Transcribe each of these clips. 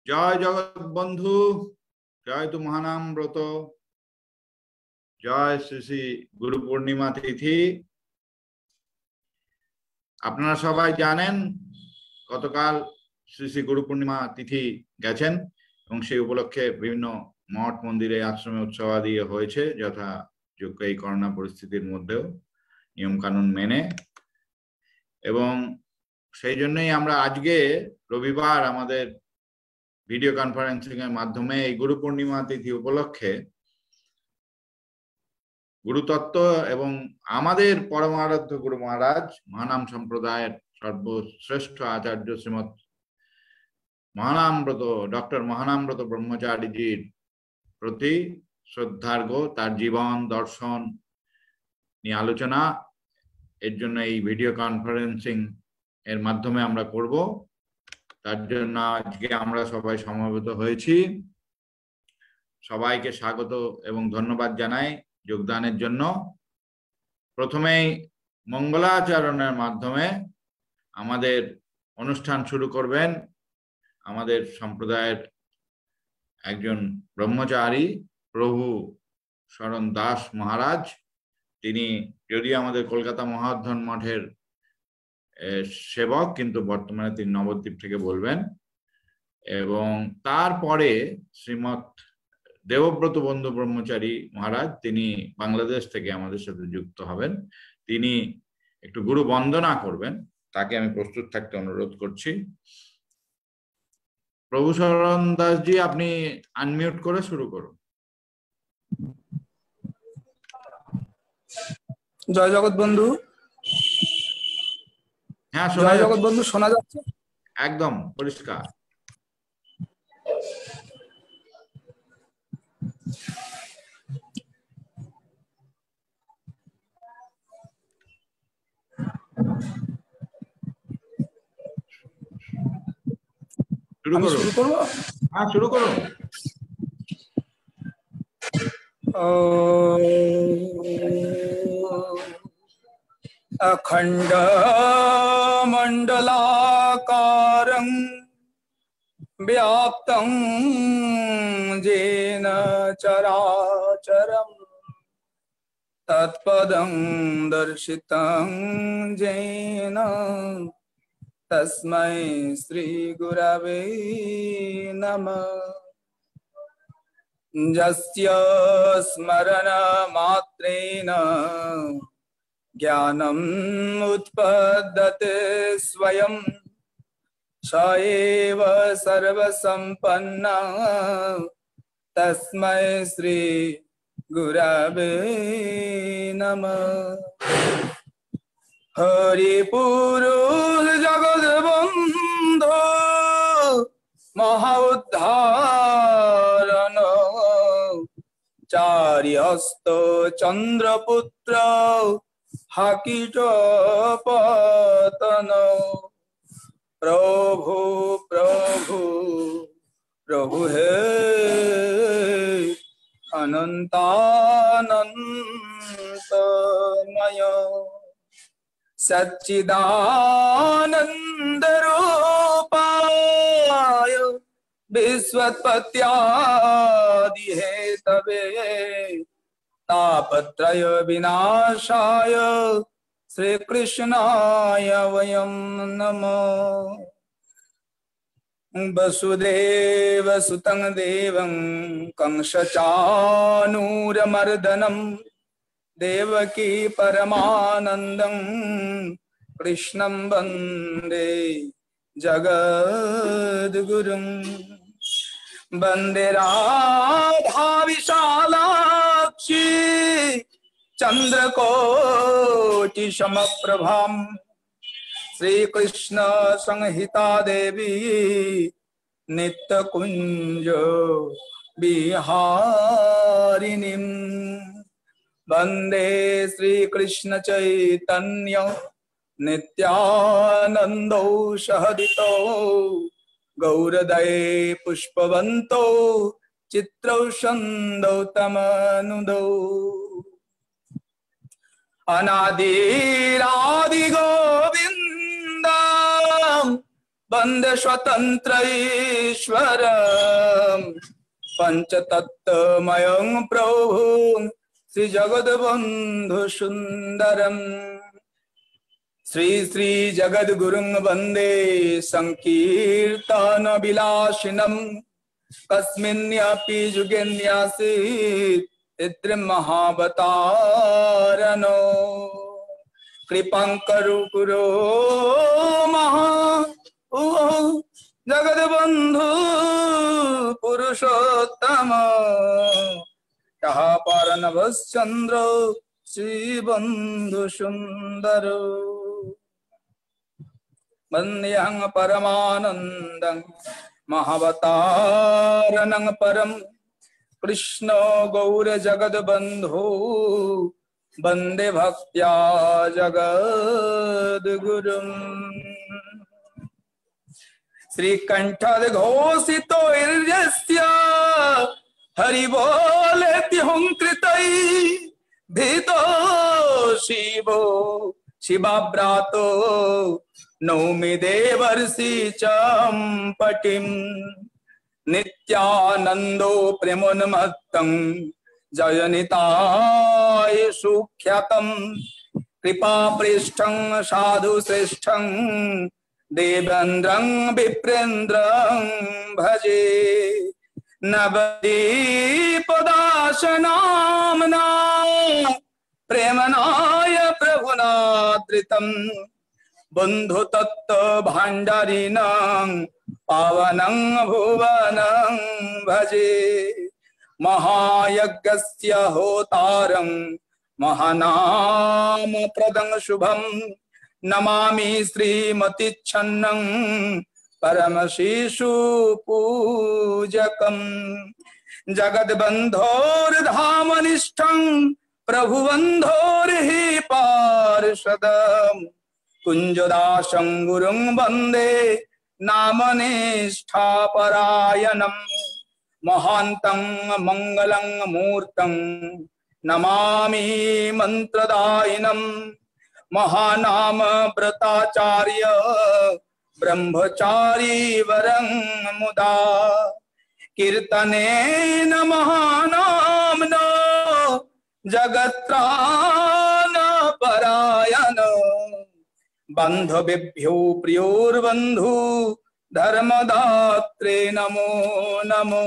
জয় জগৎ বন্ধু, জয় তু মহানাম ব্রত, জয় শ্রী শ্রী গুরু পূর্ণিমা তিথি। আপনারা সবাই জানেন গতকাল শ্রী শ্রী গুরু পূর্ণিমা তিথি গেছেন এবং সেই উপলক্ষে বিভিন্ন মঠ মন্দিরে আশ্রমে উৎসবাদি হয়েছে যথাযোগ্য এই করোনা পরিস্থিতির মধ্যেও নিয়ম কানুন মেনে। এবং সেই জন্যই আমরা আজকে রবিবার আমাদের ভিডিও কনফারেন্সিং এর মাধ্যমে এই গুরু পূর্ণিমা তিথি উপলক্ষে গুরুতত্ত্ব এবং আমাদের পরমারাধ্য গুরু মহারাজ মহানাম সম্প্রদায়ের সর্বশ্রেষ্ঠ আচার্য শ্রীমৎ মহানামব্রত ডক্টর মহানামব্রত ব্রহ্মচারীজির প্রতি শ্রদ্ধার্ঘ তার জীবন দর্শন নিয়ে আলোচনা, এর জন্য এই ভিডিও কনফারেন্সিং এর মাধ্যমে আমরা করব। তার জন্য আজকে আমরা সবাই সমবেত হয়েছি। সবাইকে স্বাগত এবং ধন্যবাদ জানাই যোগদানের জন্য। প্রথমেই মঙ্গলাচরণের মাধ্যমে আমাদের অনুষ্ঠান শুরু করবেন আমাদের সম্প্রদায়ের একজন ব্রহ্মচারী প্রভু শরণ দাস মহারাজ। তিনি যদিও আমাদের কলকাতা মহাধন মঠের সেবক, কিন্তু বর্তমানে তিনি নবদ্বীপ থেকে বলবেন। এবং তারপরে শ্রীমৎ দেবব্রত বন্ধু ব্রহ্মচারী মহারাজ, তিনি বাংলাদেশ থেকে আমাদের সাথে যুক্ত হবেন। তিনি একটু গুরু বন্দনা করবেন, তাকে আমি প্রস্তুত থাকতে অনুরোধ করছি। প্রভু শরণ দাসজি, আপনি আনমিউট করে শুরু করুন। জয় জগৎ বন্ধু। হ্যাঁ, জয় জগৎ বন্ধু, শোনা যাচ্ছে? একদম পরিষ্কার। শুরু করব? হ্যাঁ, শুরু করুন। अखंड मंडलाकारं व्याप्तं येन चराचरं तत्पदं दर्शितं येन तस्मै श्री गुरवे नमः। यस्य स्मरण मात्रेण ज्ञानम् उत्पद्यते स्वयं स एव सर्वसम्पन्नः तस्मै श्री गुरवे नमः। हरिपुरुष जगद्बन्धो महाउद्धारण चार्यस्त चंद्रपुत्र हाकिट पतन प्रभु प्रभु प्रभु हे अनंतानंतमय सच्चिदानंद रूपाय विश्वोत्पत्त्यादि हेतवे तापत्रय विनाशाय श्री कृष्णाय वयं नमो। वसुदेव सुतं देवं कंसचानूरमर्दनं देवकी परमानन्दं कृष्णं वन्दे जगद्गुरुं। वन्दे राधा विशालाक्षी चंद्रकोटि समप्रभां श्रीकृष्ण संहिता देवी नित्यकुंज बिहारिणीं। वन्दे श्रीकृष्ण चैतन्य नित्यानंदो सहदितो गौरदये पुष्पवन्तो चित्रौ छन्दौ तमनुदौ। अनादिरादि गोविन्द वन्दे स्वतन्त्रईश्वरम् पञ्चतत्त्वमयं प्रभुं श्रीजगद्बन्धु सुन्दरम् श्री श्री जगद्गुरुं वन्दे संकीर्तन विलासिनम् कस्मिन्नपि युगे न्यासीत् इन्द्र महावतारणो कृपां करो गुरो महा जगद्बन्धु पुरुषोत्तम यः पारनभश्चन्द्र श्रीबन्धु सुन्दर वन्द्यं परमानन्दं महावतारणं परं कृष्ण गौर जगद्बन्धो वन्दे भक्त्या जगद्गुरुम् श्रीकण्ठोद्घोषितो ईर्यस्य हरिबोलेति हुंकृतै भीतो शिवो शिवाव्रातो नौमि देवर्षि चम्पटिम् नित्यानन्दो प्रेमोन्मत्तं जयनिताय सुख्यातं कृपापृष्ठं साधु श्रेष्ठं देवेन्द्रं विप्रेन्द्रं भजे नवदीपदासनाम्ना प्रेमनाय प्रभुनादृतं बन्धु तत्त्व भाण्डारिणं पावनं भुवनं भजे महायज्ञस्य होतारं महानाम प्रदं शुभं नमामि श्रीमतिच्छन्नं परमशिशु पूजकं जगद्बन्धोर्धामनिष्ठं प्रभुबन्धोर्हि पार्षदम् कुञ्जदासं गुरुं वन्दे नामनिष्ठापरायणम् महान्तं मङ्गलं मूर्तं नमामि मन्त्रदायिनं महानाम व्रताचार्य ब्रह्मचारी वरं मुदा कीर्तनेन महानाम्ना जगत्त्राणपरायण बान्धवेभ्यो प्रियोर्बन्धु धर्मदात्रे नमो नमो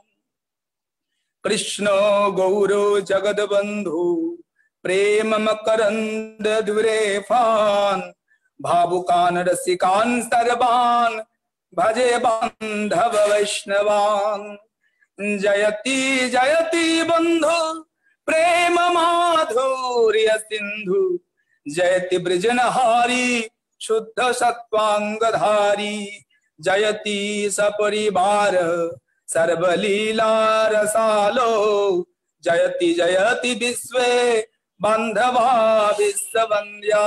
कृष्ण गौरो जगद्बन्धु प्रेम मकरन्द दुरेफान् भावुकान् रसिकान् सर्वान् भजे बान्धव वैष्णवान् जयति जयति बन्धु प्रेम माधुर्य सिन्धु जयति ब्रजनहारी शुद्ध सत्वांगधारी जयति सपरिवार सर्वलीला रसालो जयति जयति विश्वे बान्धवा विश्ववन्द्या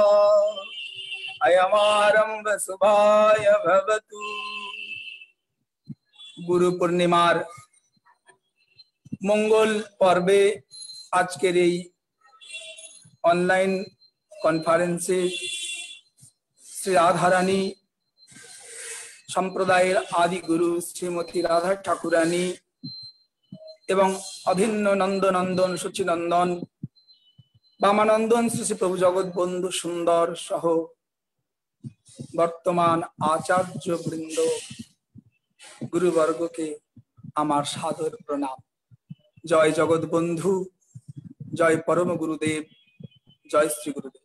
अयमारंभ शुभाय भवतु। गुरु पूर्णिमार मंगल पर्वे आजकेर এই অনলাইন কনফারেন্সে শ্রী রাধারানী সম্প্রদায়ের আদি গুরু শ্রীমতী রাধা ঠাকুরানী এবং অভিন্ন নন্দনন্দন সচিনন্দন বামানন্দন শ্রী শ্রী প্রভু জগৎবন্ধু সুন্দর সহ বর্তমান আচার্য বৃন্দ গুরুবর্গকে আমার সাদর প্রণাম। জয় জগৎবন্ধু, জয় পরম গুরুদেব, জয় শ্রী গুরুদেব।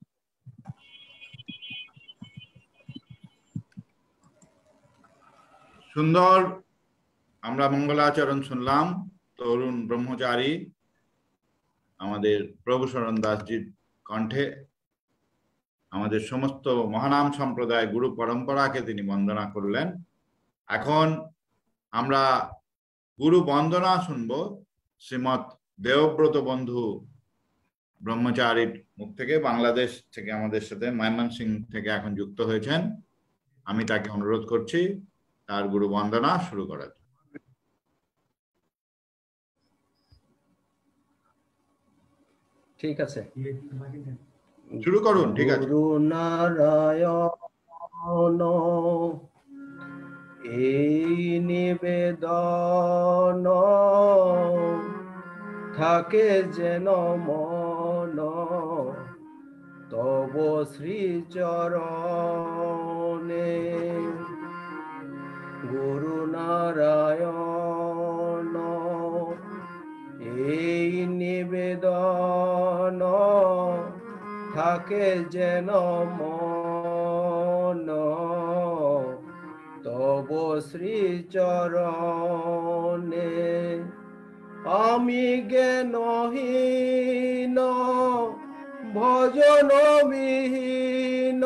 সুন্দর আমরা মঙ্গলাচরণ শুনলাম তরুণ ব্রহ্মচারী আমাদের প্রভু শরণ দাসজির কণ্ঠে। আমাদের সমস্ত মহানাম সম্প্রদায় গুরু পরম্পরাকে তিনি বন্দনা করলেন। এখন আমরা গুরু বন্দনা শুনবো শ্রীমৎ দেবব্রত বন্ধু ব্রহ্মচারীর মুখ থেকে। বাংলাদেশ থেকে আমাদের সাথে ময়মনসিং থেকে এখন যুক্ত হয়েছেন। আমি তাকে অনুরোধ করছি তার গুরু বন্দনা শুরু করার। ঠিক আছে, শুরু করুন। ঠিক আছে। গুরু নারায়ণ এই নিবেদন থাকে যেন মন তব শ্রীচরণে গুরু নারায়ণ এই নিবেদন থাকে যেন মন তব শ্রীচরণে আমি জ্ঞানহীন ভজনবিহীন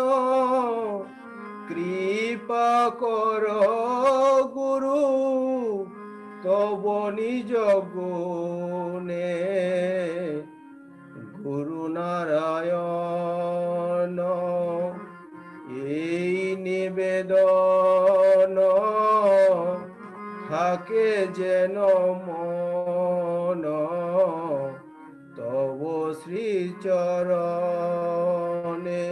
কৃপা কর গুরু তব নিজ গুণে গুরু নারায়ণ এই নিবেদন থাকে যেন মন তব শ্রীচরণে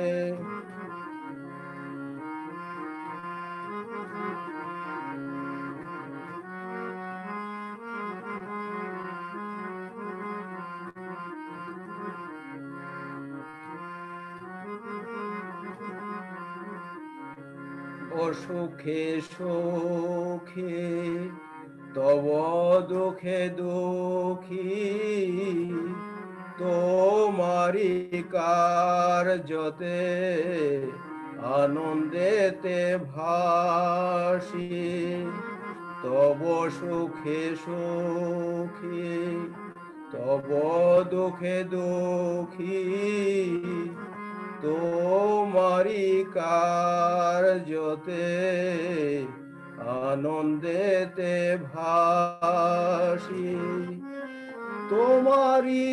অসুখে সুখে তব দুঃখে দুঃখী তোমারি কার্যতে আনন্দেতে ভাসি তব সুখে সুখী তব দুঃখে দুঃখী তোমারি কার্যতে আনন্দেতে ভাসি তোমারি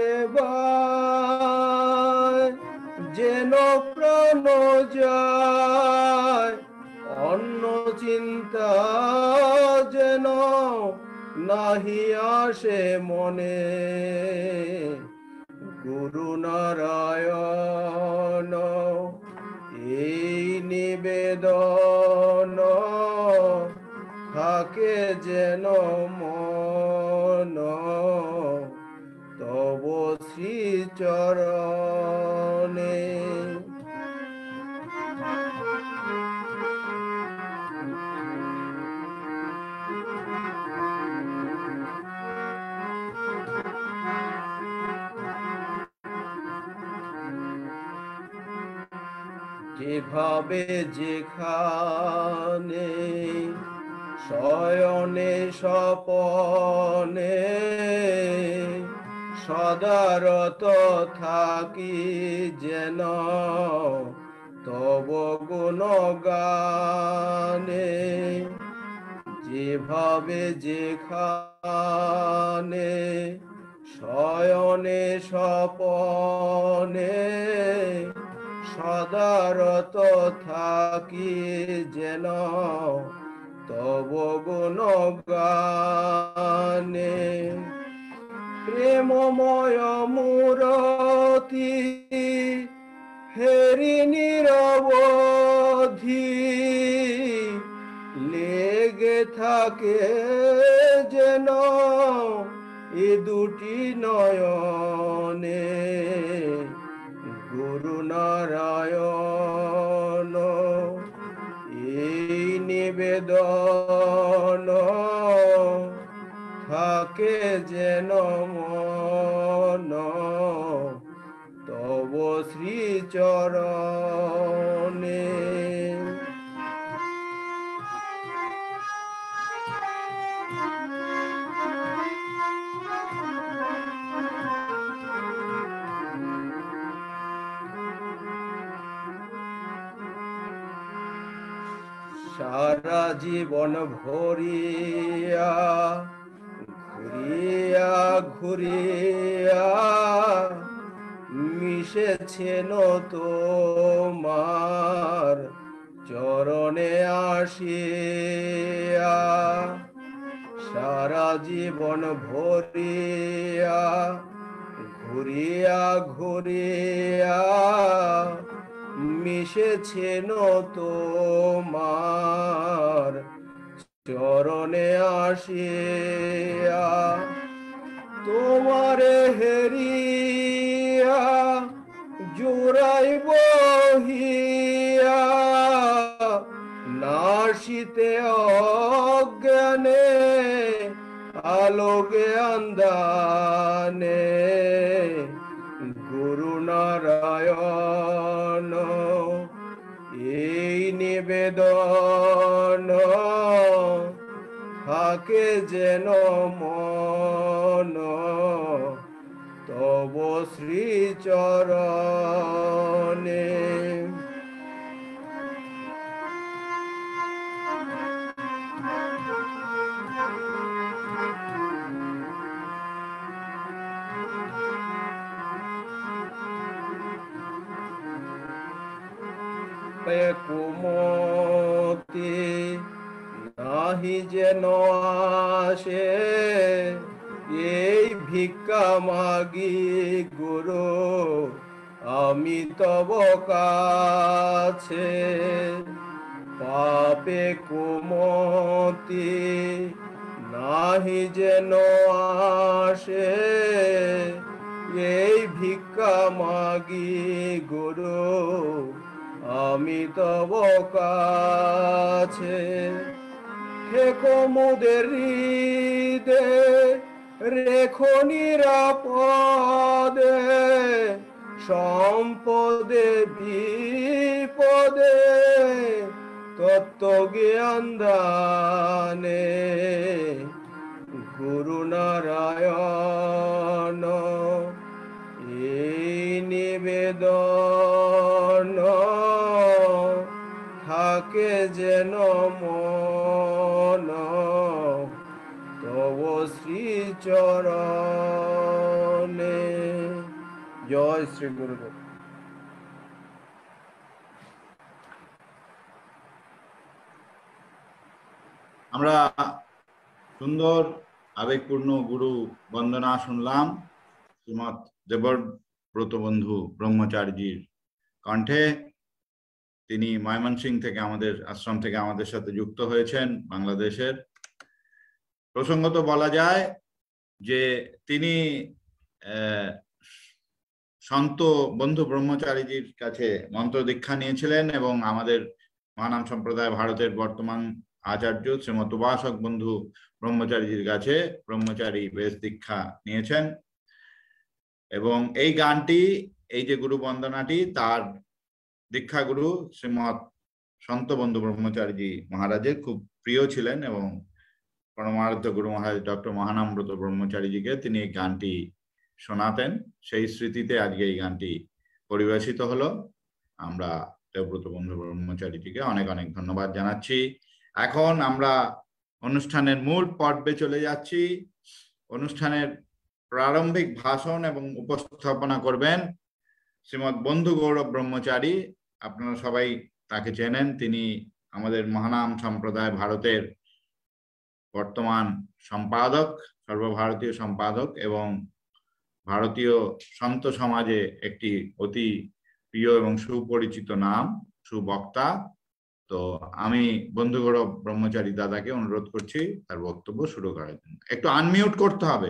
সেবায় যেন প্রাণ যায় অন্য চিন্তা যেন নাহি আসে মনে গুরু নারায়ণ এই নিবেদন থাকে যেন মন তব শ্রীচরণে যেভাবে যেখানে শয়নে স্বপনে সদারত থাকি যেন তব গুণগানে যেভাবে যেখানে শয়নে স্বপনে সদারত থাকি যেন তব গুণগানে প্রেমময় মূরতি হেরি নিরবধি লেগে থাকে যেন এ দুটি নয়নে গুরু নারায়ণ এই নিবেদন থাকে যেন মন তব শ্রীচরণে সারা জীবন ভরিয়া ঘুরিয়া ঘুরিয়া মিশেছেন তোমার চরণে আসিয়া সারা জীবন ভরিয়া ঘুরিয়া ঘুরিয়া মিশেছেন তোমার চরণে আসিয়া, তোমারে হেরিয়া জোড়াই বহিয়া, নাশিতে অজ্ঞানে আলোকে আন্দানে, গুরু নারায়ণ এই নিবেদন থাকে যেন মন তব শ্রীচরণে। কুমতি নাহি যেন আসে এই ভিক্ষা মাগি গুরু আমি তব কাছে, পাপে কুমতি নাহি যেন আসে এই ভিক্ষা মাগি গুরু আমি তব কাছে। থেকো মোদের হৃদে রেখো নিরাপদে, সম্পদে বিপদে তত্ত্ব জ্ঞান দানে, গুরু নারায়ণ এই নিবেদন থাকে যেন মন তব শ্রীচরণে। জয় শ্রী গুরুদেব। আমরা সুন্দর আবেগপূর্ণ গুরু বন্দনা শুনলাম শ্রীমৎ দেবব্রত বন্ধু ব্রহ্মচারীজির কণ্ঠে। তিনি ময়মনসিংহ থেকে আমাদের আশ্রম থেকে আমাদের সাথে যুক্ত হয়েছেন বাংলাদেশের। প্রসঙ্গত বলা যায় যে তিনি সন্ত বন্ধু ব্রহ্মচারীজির কাছে মন্ত্র দীক্ষা নিয়েছিলেন এবং আমাদের মহানাম সম্প্রদায় ভারতের বর্তমান আচার্য শ্রীমৎ উপাসক বন্ধু ব্রহ্মচারীজির কাছে ব্রহ্মচারী বেশ দীক্ষা নিয়েছেন। এবং এই গানটি, এই যে গুরু বন্দনাটি, তার দীক্ষাগুরু শ্রীমৎ সন্ত বন্ধু ব্রহ্মচারীজি মহারাজের খুব প্রিয় ছিলেন এবং পরমারাধ্য গুরু মহারাজ ডক্টর মহানামব্রত ব্রহ্মচারীজিকে তিনি এই গানটি শোনাতেন। সেই স্মৃতিতে আজকে এই গানটি পরিবেশিত হলো। আমরা দেবব্রত বন্ধু ব্রহ্মচারীজিকে অনেক অনেক ধন্যবাদ জানাচ্ছি। এখন আমরা অনুষ্ঠানের মূল পর্বে চলে যাচ্ছি। অনুষ্ঠানের প্রারম্ভিক ভাষণ এবং উপস্থাপনা করবেন শ্রীমৎ বন্ধু গৌরব ব্রহ্মচারী। আপনারা সবাই তাকে চেনেন। তিনি আমাদের মহানাম সম্প্রদায় ভারতের বর্তমান সম্পাদক, সর্বভারতীয় সম্পাদক এবং ভারতীয় সন্ত সমাজে একটি অতি প্রিয় এবং সুপরিচিত নাম, সুবক্তা। তো আমি বন্ধু গৌরব ব্রহ্মচারী দাদাকে অনুরোধ করছি তার বক্তব্য শুরু করার জন্য। একটু আনমিউট করতে হবে।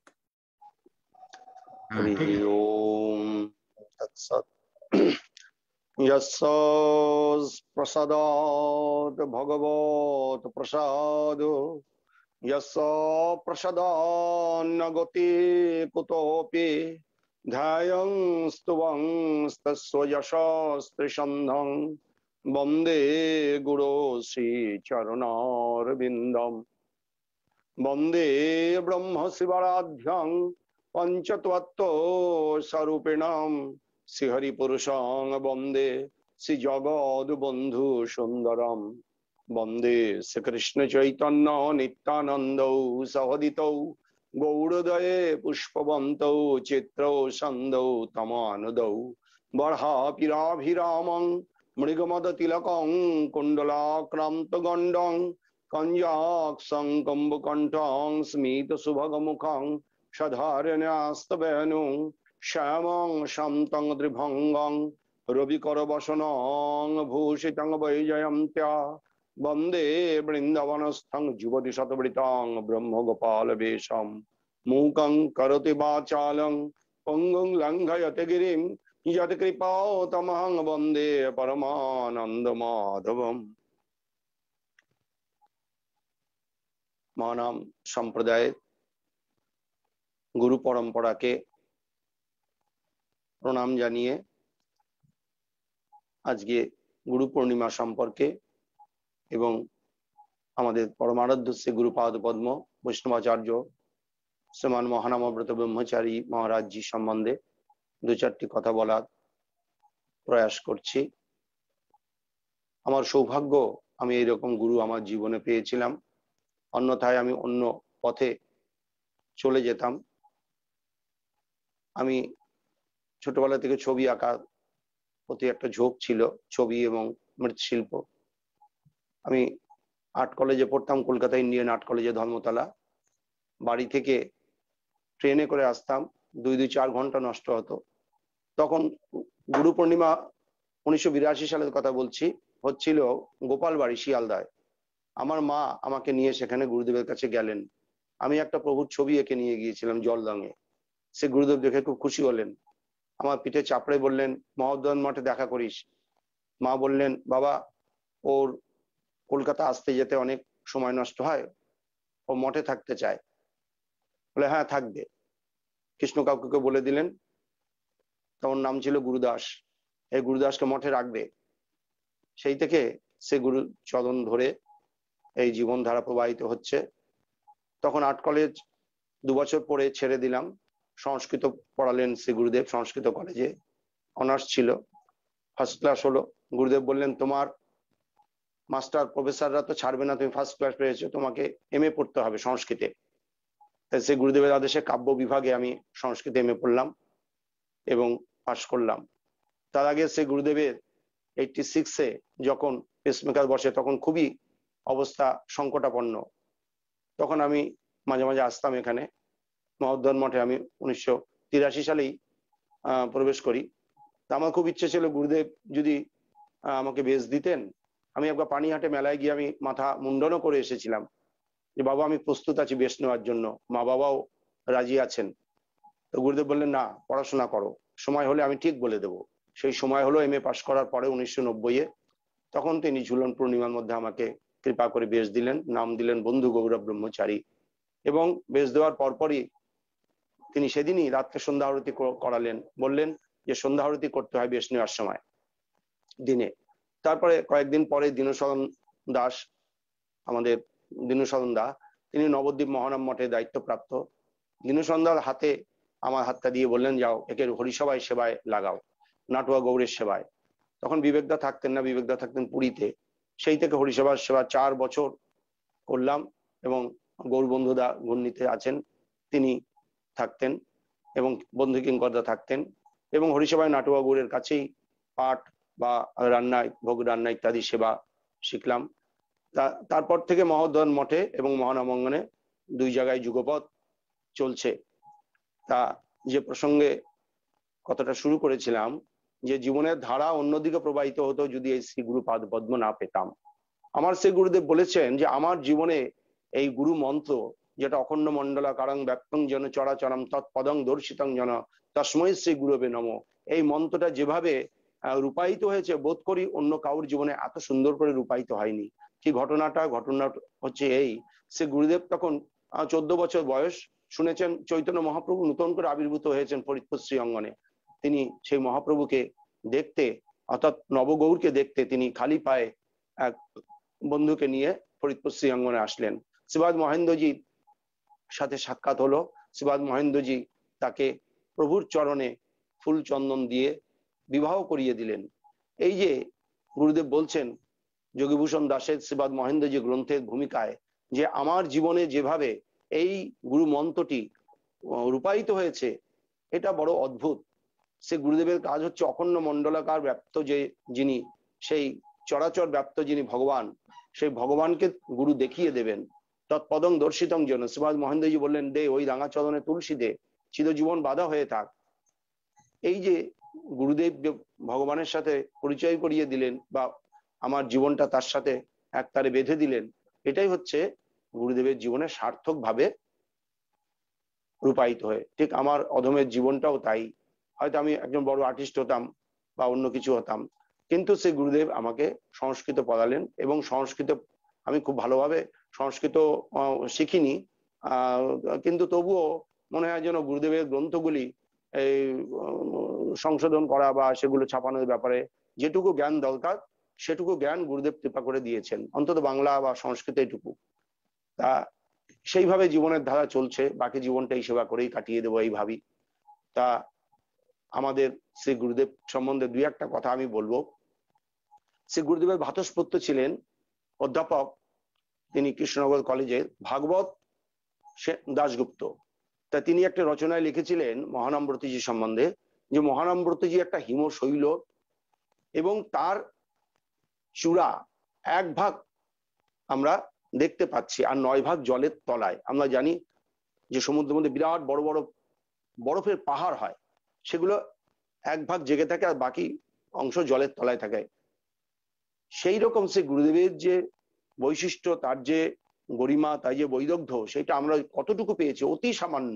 প্রসাদাৎ ভগবত প্রসাদ यस्य प्रसादान्न गति कुतोऽपि ध्यायं स्तुवं तस्य यशस्त्रिसन्धं वन्दे गुरो श्रीचरणारविन्दं वन्दे ब्रह्म शिवाराध्यं पंचतत्व स्वरूपिणं श्रीहरिपुरुषं वन्दे श्रीजगद्बन्धु सुन्दरम् वन्दे श्रीकृष्ण चैतन्य नित्यानंद सहोदितौ गौरदये पुष्पवन्तौ चित्रौ सन्दौ तमानुदौ बर्हापिराभिरामं मृगमदतिलकं कुण्डलाक्रान्तगण्डं कञ्जाक्षं कम्बुकण्ठं स्मितसुभगमुखं सधारण्यास्तवेणुं श्यामं शान्तं त्रिभङ्गं রবিকর বসনং ভূষিতং বৈজয়ন্ত্য বন্দে বৃন্দাবনস্থং যুবতী শতবৃতং ব্রহ্ম গোপাল বেশম মূকং করতি বাচালং পঙ্গুং লঙ্ঘয়তে গিরিম যৎ কৃপাতমহং বন্দে পরমানন্দ মাধবম। মহানাম সম্প্রদায়ের গুরু পরম্পরাকে প্রণাম জানিয়ে আজকে গুরু পূর্ণিমা সম্পর্কে এবং আমাদের পরমারাধ্য শ্রী গুরুপাদ পদ্ম বৈষ্ণবাচার্য শ্রীমান মহানামব্রত ব্রহ্মচারী মহারাজজি সম্বন্ধে দু চারটি কথা বলার প্রয়াস করছি। আমার সৌভাগ্য, আমি এইরকম গুরু আমার জীবনে পেয়েছিলাম, অন্যথায় আমি অন্য পথে চলে যেতাম। আমি ছোটবেলা থেকে ছবি আঁকার প্রতি একটা ঝোঁক ছিল, ছবি এবং মৃৎশিল্প। আমি আর্ট কলেজে পড়তাম, কলকাতা ইন্ডিয়ান আর্ট কলেজে ধর্মতলা। বাড়ি থেকে ট্রেনে করে আসতাম, 2-4 ঘন্টা নষ্ট হতো। তখন গুরু পূর্ণিমা 1982 সালের কথা বলছি, হচ্ছিল গোপাল বাড়ি শিয়ালদায়। আমার মা আমাকে নিয়ে সেখানে গুরুদেবের কাছে গেলেন। আমি একটা প্রভুর ছবি এঁকে নিয়ে গিয়েছিলাম জল রঙে। সে গুরুদেব দেখে খুব খুশি হলেন, আমার পিঠে চাপড়ে বললেন মহোদয়ন মঠে দেখা করিস। মা বললেন বাবা, ওর কলকাতা আসতে যেতে অনেক সময় নষ্ট হয়, ও মঠে থাকতে চায়। বলে হ্যাঁ থাকবে। কৃষ্ণ কাকুকে বলে দিলেন, তখন নাম ছিল গুরুদাস, এই গুরুদাসকে মঠে রাখবে। সেই থেকে সে গুরু চরণ ধরে এই জীবনধারা প্রবাহিত হচ্ছে। তখন আর্ট কলেজ 2 বছর পরে ছেড়ে দিলাম। সংস্কৃত পড়ালেন শ্রী গুরুদেব, সংস্কৃত কলেজে অনার্স ছিল, ফার্স্ট ক্লাস হলো। গুরুদেব বললেন তোমার মাস্টার প্রফেসররা তো ছাড়বে না, তুমি ফার্স্ট ক্লাস পেয়েছো, তোমাকে MA পড়তে হবে সংস্কৃতে। তাই সে গুরুদেবের আদেশে কাব্য বিভাগে আমি সংস্কৃতে MA পড়লাম এবং পাশ করলাম। তার আগে সে গুরুদেবের 86-এ যখন পেসমেকার বসে, তখন খুবই অবস্থা সংকটাপন্ন। তখন আমি মাঝে মাঝে আসতাম এখানে মহোদয়ন মঠে। আমি 1983 সালেই প্রবেশ করি। তা আমার খুব ইচ্ছে ছিল গুরুদেব যদি আমাকে বেশ দিতেন। আমি একবার পানিহাটে মেলায় গিয়ে আমি মাথা মুন্ডনও করে এসেছিলাম যে বাবা আমি প্রস্তুত আছি বেশ নেওয়ার জন্য, মা বাবাও রাজি আছেন। তো গুরুদেব বললেন না, পড়াশোনা করো, সময় হলে আমি ঠিক বলে দেবো। সেই সময় হলো MA পাশ করার পরে 1990-এ। তখন তিনি ঝুলন পূর্ণিমার মধ্যে আমাকে কৃপা করে বেশ দিলেন, নাম দিলেন বন্ধু গৌরব ব্রহ্মচারী। এবং বেশ দেওয়ার পরপরই তিনি সেদিনই রাত্রে সন্ধ্যা আরতি করালেন, বললেন যে সন্ধ্যা আরতি করতে হয় বেশ নেওয়ার সময় দিনে। তারপরে কয়েকদিন পরে দীনসদন দাস, আমাদের দীনসদন দা, তিনি নবদ্বীপ মহানাম মঠে দায়িত্বপ্রাপ্ত। দীনসদন দার হাতে আমার হাতটা দিয়ে বললেন যাও একে হরিসভায় সেবায় লাগাও, নাটুয়া গৌরের সেবায়। তখন বিবেকদা থাকতেন না, বিবেকদা থাকতেন পুরীতে। সেই থেকে হরিসভার সেবা 4 বছর করলাম এবং গৌরবন্ধুদা ঘূর্ণিতে আছেন, তিনি থাকতেন এবং বন্ধু কিঙ্করদা থাকতেন এবং হরিসভায় নাটুয়া গৌরের কাছেই পাঠ বা রান্না, ভোগ রান্না ইত্যাদি সেবা শিখলাম। তারপর থেকে মহোদয়ন মঠে এবং মহানামঙ্গনে 2 জায়গায় যুগপৎ চলছে। তা যে প্রসঙ্গে কথাটা শুরু করেছিলাম, যে জীবনের ধারা অন্যদিকে প্রবাহিত হতো যদি এই শ্রী গুরুপাদ পদ্ম না পেতাম। আমার শ্রী গুরুদেব বলেছেন যে আমার জীবনে এই গুরু মন্ত্র, যেটা অখণ্ড মণ্ডলা কারং ব্যক্তং জন চরাচরম তৎপদং দর্শিতং জন তস্মৈ শ্রী গুরুবে নমঃ, এই মন্ত্রটা যেভাবে রূপায়িত হয়েছে, বোধ করি অন্য কারোর জীবনে এত সুন্দর করে রূপায়িত হয়নি। কি ঘটনা হচ্ছে এই, সে গুরুদেব তখন 14 বছর বয়স, শুনেছেন চৈতন্য মহাপ্রভু নতুন করে আবির্ভূত হয়েছেন ফরিদপুর শ্রী অঙ্গনে। তিনি সেই মহাপ্রভুকে দেখতে, অর্থাৎ নবগৌরকে দেখতে তিনি খালি পায়ে এক বন্ধুকে নিয়ে ফরিদপুর শ্রী অঙ্গনে আসলেন। শ্রীপাদ মহেন্দ্রজির সাথে সাক্ষাৎ হলো। শ্রীপাদ মহেন্দ্রজি তাকে প্রভুর চরণে ফুল চন্দন দিয়ে বিবাহ করিয়ে দিলেন। এই যে গুরুদেব বলছেন যোগীভূষণ দাসের শ্রীপাদ মহেন্দ্রজি গ্রন্থের ভূমিকায়, যে আমার জীবনে যেভাবে এই গুরু মন্ত্রটি রূপায়িত হয়েছে, এটা বড় অদ্ভুত। সে গুরুদেবের কাজ হচ্ছে অখণ্ড মণ্ডলাকার ব্যাপ্ত যে যিনি, সেই চরাচর ব্যাপ্ত যিনি ভগবান, সেই ভগবানকে গুরু দেখিয়ে দেবেন। তৎপদং দর্শিতং জন, শ্রীপাদ মহেন্দ্রজি বললেন দে ওই রাঙা চরণে তুলসী দে, চিরজীবন বাধা হয়ে থাক। এই যে গুরুদেব যে ভগবানের সাথে পরিচয় করিয়ে দিলেন বা আমার জীবনটা তার সাথে একতারে বেঁধে দিলেন, এটাই হচ্ছে গুরুদেবের জীবনে সার্থক ভাবে রূপায়িত হয়ে। ঠিক আমার অধমের জীবনটাও তাই। হয়তো আমি একজন বড় আর্টিস্ট হতাম বা অন্য কিছু হতাম, কিন্তু সেই গুরুদেব আমাকে সংস্কৃত পড়ালেন এবং সংস্কৃত আমি খুব ভালোভাবে সংস্কৃত শিখিনি, কিন্তু তবুও মনে হয় যেন গুরুদেবের গ্রন্থগুলি এই সংশোধন করা বা সেগুলো ছাপানোর ব্যাপারে যেটুকু জ্ঞান দরকার সেটুকু জ্ঞান গুরুদেব কৃপা করে দিয়েছেন, অন্তত বাংলা বা সংস্কৃত এটুকু। তা সেইভাবে জীবনের ধারা চলছে, বাকি জীবনটা এই সেবা করেই কাটিয়ে দেবো এই ভাবি। তা আমাদের শ্রী গুরুদেব সম্বন্ধে দুই একটা কথা আমি বলবো। শ্রী গুরুদেবের ভ্রাতুষ্পুত্র ছিলেন অধ্যাপক, তিনি কৃষ্ণনগর কলেজের ভাগবত দাশগুপ্ত। তা তিনি একটা রচনায় লিখেছিলেন মহানামব্রতজি সম্বন্ধে, যে মহানামব্রতজি একটা হিমশৈল এবং তার চূড়া এক ভাগ আমরা দেখতে পাচ্ছি আর 9 ভাগ জলের তলায়। আমরা জানি যে সমুদ্রের মধ্যে বিরাট বড় বড় বরফের পাহাড় হয়, সেগুলো এক ভাগ জেগে থাকে আর বাকি অংশ জলের তলায় থাকে। সেই রকম সে গুরুদেবের যে বৈশিষ্ট্য, তার যে গরিমা, তাই যে বৈদগ্ধ্য, সেটা আমরা কতটুকু পেয়েছি? অতি সামান্য।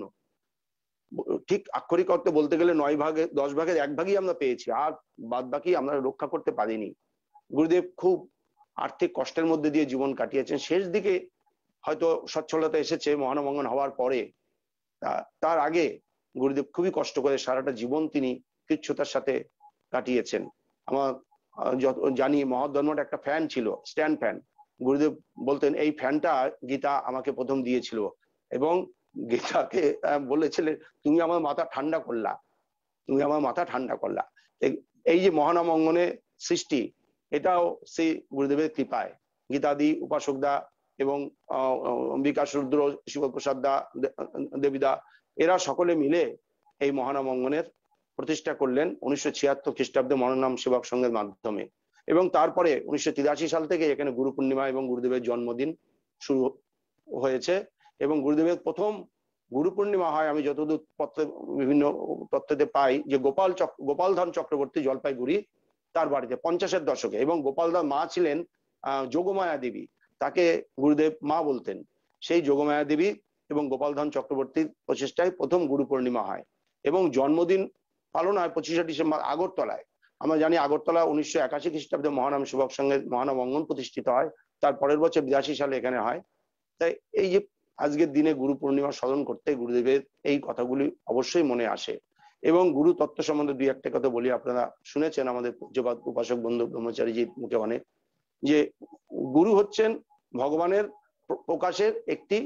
ঠিক আক্ষরিক অর্থে বলতে গেলে 9 ভাগে 10 ভাগের 1 ভাগই আমরা পেয়েছি, আর বাদ বাকি আমরা রক্ষা করতে পারিনি। গুরুদেব খুব আর্থিক কষ্টের মধ্যে দিয়ে জীবন কাটিয়েছেন। শেষ দিকে হয়তো সচ্ছলতা এসেছে মহানমঙ্গন হওয়ার পরে, তার আগে গুরুদেব খুবই কষ্ট করে সারাটা জীবন তিনি কৃচ্ছতার সাথে কাটিয়েছেন। আমার জানি মহাধর্মটা একটা ফ্যান ছিল, স্ট্যান্ড ফ্যান। গুরুদেব বলতেন এই ফ্যানটা গীতা আমাকে প্রথম দিয়েছিল এবং গীতাকে বলেছিলেন তুমি আমার মাথা ঠান্ডা করলা, তুমি আমার মাথা ঠান্ডা করলা। এই যে মহানাম অঙ্গনে সৃষ্টি, এটাও সেই গুরুদেবের কৃপায়। গীতাদি, উপাসকদা এবং বিকাশ রুদ্র, শিবপ্রসাদ দা, দেবীদা, এরা সকলে মিলে এই মহানাম অঙ্গনের প্রতিষ্ঠা করলেন 1976 খ্রিস্টাব্দে মনোনাম সেবক সংঘের মাধ্যমে। এবং তারপরে 1983 সাল থেকে এখানে গুরু পূর্ণিমা এবং গুরুদেবের জন্মদিন শুরু হয়েছে। এবং গুরুদেবের প্রথম গুরু পূর্ণিমা হয়, আমি যতদূর বিভিন্ন তথ্যতে পাই, যে গোপালধাম চক্রবর্তী জলপাইগুড়ি তার বাড়িতে 50-এর দশকে। এবং গোপালদার মা ছিলেন যোগমায়া দেবী, তাকে গুরুদেব মা বলতেন। সেই যোগমায়া দেবী এবং গোপালধাম চক্রবর্তীর প্রচেষ্টায় প্রথম গুরু পূর্ণিমা হয় এবং জন্মদিন পালন হয় 25শে ডিসেম্বর আগরতলায়। আমরা জানি আগরতলা 1981 খ্রিস্টাব্দে মহানাম সেবক সংঘের মহানাম অঙ্গন প্রতিষ্ঠিত হয়, তার পরের বছর 82 সালে এখানে হয়। তাই এই যে আজকের দিনে গুরু পূর্ণিমা স্মরণ করতে গুরুদেবের এই কথাগুলি অবশ্যই মনে আসে। এবং গুরু তত্ত্ব সম্বন্ধে দুই একটা কথা বলি, আপনারা শুনেছেন আমাদের পূজ্যপাদ উপাসক বন্ধু ব্রহ্মচারীজির মুখে অনেক, যে গুরু হচ্ছেন ভগবানের প্রকাশের একটি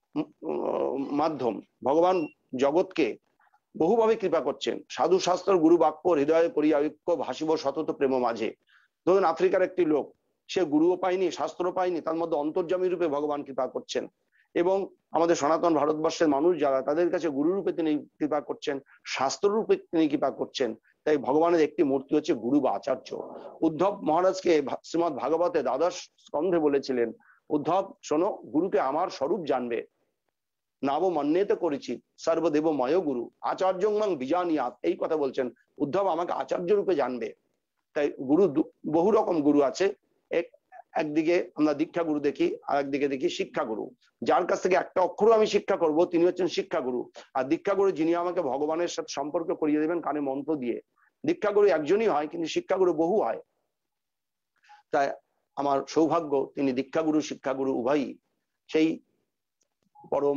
মাধ্যম। ভগবান জগৎকে বহুভাবে কৃপা করছেন। সাধু শাস্ত্র গুরু বাক্য হৃদয়ে করিয়া ঐক্য ভাসিব সতত প্রেম মাঝে। ধরুন আফ্রিকার একটি লোক, সে গুরুও পায়নি, শাস্ত্র পায়নি, তার মধ্যে অন্তর্যামী রূপে ভগবান কৃপা করছেন। এবং আমাদের সনাতন ভারতবর্ষের মানুষ যারা, তাদের কাছে গুরু রূপে তিনি কৃপা করছেন, শাস্ত্র রূপে তিনি কৃপা করছেন। তাই ভগবানের একটি মূর্তি হচ্ছে গুরু বা আচার্য। উদ্ধব মহারাজকে শ্রীমৎ ভাগবতে দ্বাদশ স্কন্ধে বলেছিলেন, উদ্ধব শোনো, গুরুকে আমার স্বরূপ জানবে, নাব মন্যেতে করেছি সর্বদেবময় গুরু আচার্য বিজানিয়াত, এই কথা বলছেন। উদ্ধব আমাকে আচার্য রূপে জানবে। তাই গুরু বহু রকম গুরু আছে। একদিকে আমরা দীক্ষা গুরু দেখি, আর একদিকে দেখি শিক্ষা গুরু। যার কাছ থেকে একটা অক্ষরও আমি শিক্ষা করব তিনি হচ্ছেন শিক্ষা গুরু। আর দীক্ষা গুরু যিনি আমাকে ভগবানের সাথে সম্পর্ক করিয়ে দেবেন কানে মন্ত্র দিয়ে। দীক্ষা গুরু একজনই হয়, কিন্তু শিক্ষা গুরু বহু হয়। তাই আমার সৌভাগ্য তিনি দীক্ষা গুরু শিক্ষা গুরু উভয়ই। সেই পরম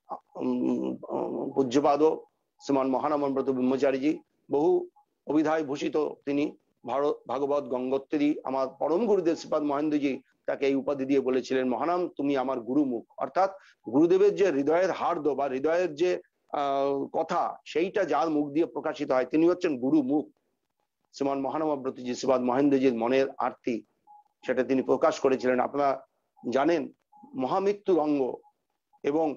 পূজ্যপাদ শ্রীমান মহানামব্রত ব্রহ্মচারীজি বহু অভিধায় ভূষিত, তিনি ভাগবত গঙ্গোত্তরী। আমার পরম গুরুদেব শ্রীপাদ মহেন্দ্রজি তাকে এই উপাধি দিয়ে বলেছিলেন, মহানাম তুমি আমার গুরুমুখ। অর্থাৎ গুরুদেবের যে হৃদয়ের হার্দ বা হৃদয়ের যে কথা, সেইটা যার মুখ দিয়ে প্রকাশিত হয় তিনি হচ্ছেন গুরুমুখ। শ্রীমান মহানামব্রতজি শ্রীপাদ মহেন্দ্রজির মনের আরতি, সেটা তিনি প্রকাশ করেছিলেন। আপনারা জানেন মহামৃত্যুর অঙ্গ এবং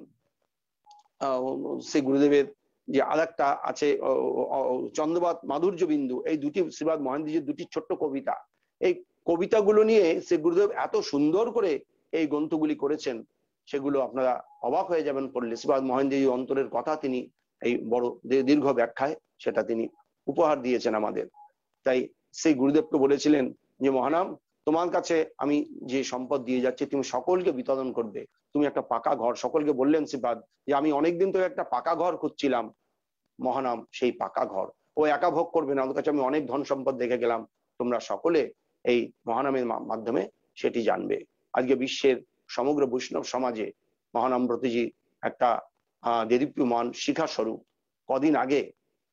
সেই গুরুদেবের যে আরেকটা আছে চন্দ্রবাদ মাধুর্য বিন্দু, এই দুটি শ্রীপাদ মহেন্দ্রজির দুটি ছোট্ট কবিতা। এই কবিতাগুলো নিয়ে সে গুরুদেব এত সুন্দর করে এই গ্রন্থগুলি করেছেন, সেগুলো আপনারা অবাক হয়ে যাবেন পড়লে। শ্রীপাদ মহেন্দ্রজি অন্তরের কথা তিনি এই বড় দীর্ঘ ব্যাখ্যায় সেটা তিনি উপহার দিয়েছেন আমাদের। তাই সেই গুরুদেবকে বলেছিলেন যে মহানাম, তোমার কাছে আমি যে সম্পদ দিয়ে যাচ্ছি তুমি সকলকে বিতরণ করবে, তুমি একটা পাকা ঘর, সকলকে বললেন শ্রীপাদ যে আমি অনেকদিন তো একটা পাকা ঘর খুঁজছিলাম, মহানাম সেই পাকা ঘর ও একা ভোগ করবে না, ওর কাছে আমি অনেক ধন সম্পদ দেখে গেলাম, তোমরা সকলে এই মহানামের মাধ্যমে সেটি জানবে। আজকে বিশ্বের সমগ্র বৈষ্ণব সমাজে মহানাম ব্রতজি একটা দেদীপ্যমান শিখা স্বরূপ। কদিন আগে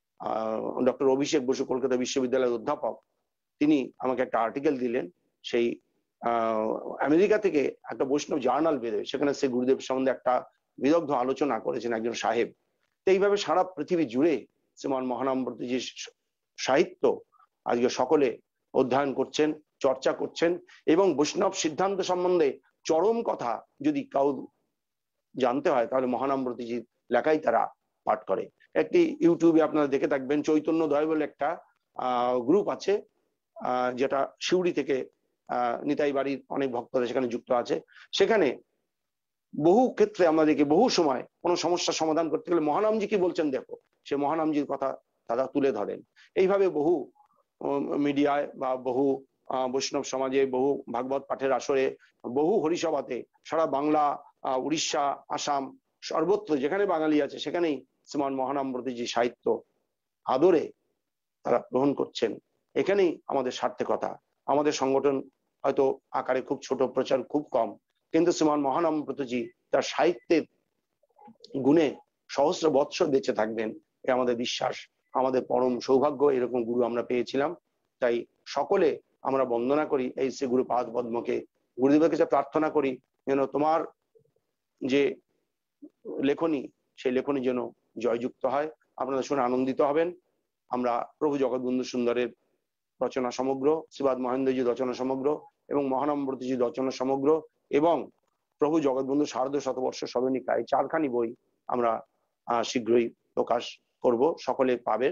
ডক্টর অভিষেক বসু কলকাতা বিশ্ববিদ্যালয়ের অধ্যাপক, তিনি আমাকে একটা আর্টিকেল দিলেন, সেই আমেরিকা থেকে একটা বৈষ্ণব জার্নাল বেরোয়, সেখানে সে গুরুদেব সম্বন্ধে একটা বিদগ্ধ আলোচনা করেছেন একজন সাহেব। তো এইভাবে সারা পৃথিবী জুড়ে শ্রীমান মহানাম ব্রতজির সাহিত্য আজকে সকলে অধ্যয়ন করছেন, চর্চা করছেন, এবং বৈষ্ণব সিদ্ধান্ত সম্বন্ধে চরম কথা যদি কাউ জানতে হয় তাহলে মহানাম ব্রতজির লেখাই তারা পাঠ করে। একটি ইউটিউবে আপনারা দেখে থাকবেন, চৈতন্য দয় বলে একটা গ্রুপ আছে, যেটা সিউড়ি থেকে নিতাই বাড়ির অনেক ভক্তরা সেখানে যুক্ত আছে। সেখানে বহু ক্ষেত্রে আমাদেরকে বহু সময় কোনো সমস্যার সমাধান করতে গেলে মহানামজি কি বলছেন দেখো, সে মহানামজির কথা তারা তুলে ধরেন। এইভাবে বহু মিডিয়ায় বা বহু বৈষ্ণব সমাজে, বহু ভাগবত পাঠের আসরে, বহু হরিসভাতে সারা বাংলা, উড়িষ্যা, আসাম, সর্বত্র যেখানে বাঙালি আছে সেখানেই শ্রীমান মহানাম ব্রতজি সাহিত্য আদরে তারা গ্রহণ করছেন। এখানেই আমাদের সার্থকতা। আমাদের সংগঠন হয়তো আকারে খুব ছোট, প্রচার খুব কম, কিন্তু শ্রীমান মহানাম ব্রতজি তার সাহিত্যের গুণে সহস্র বৎসর বেঁচে থাকবেন, এ আমাদের বিশ্বাস। আমাদের পরম সৌভাগ্য এরকম গুরু আমরা পেয়েছিলাম। তাই সকলে আমরা বন্দনা করি এই শ্রী গুরু পাদ পদ্মকে, গুরুদেবের কাছে প্রার্থনা করি যেন তোমার যে লেখনী, সেই লেখনী যেন জয়যুক্ত হয়। আপনারা শুনে আনন্দিত হবেন। আমরা প্রভু জগৎবন্ধু সুন্দরের রচনা সমগ্র, শ্রীপাদ মহেন্দ্রজির রচনা সমগ্র এবং মহানাম ব্রতজির রচনা সমগ্র এবং প্রভু জগৎবন্ধু শারদ শতবর্ষ সবনিকা, এই চারখানি বই আমরা শীঘ্রই প্রকাশ করব, সকলে পাবে।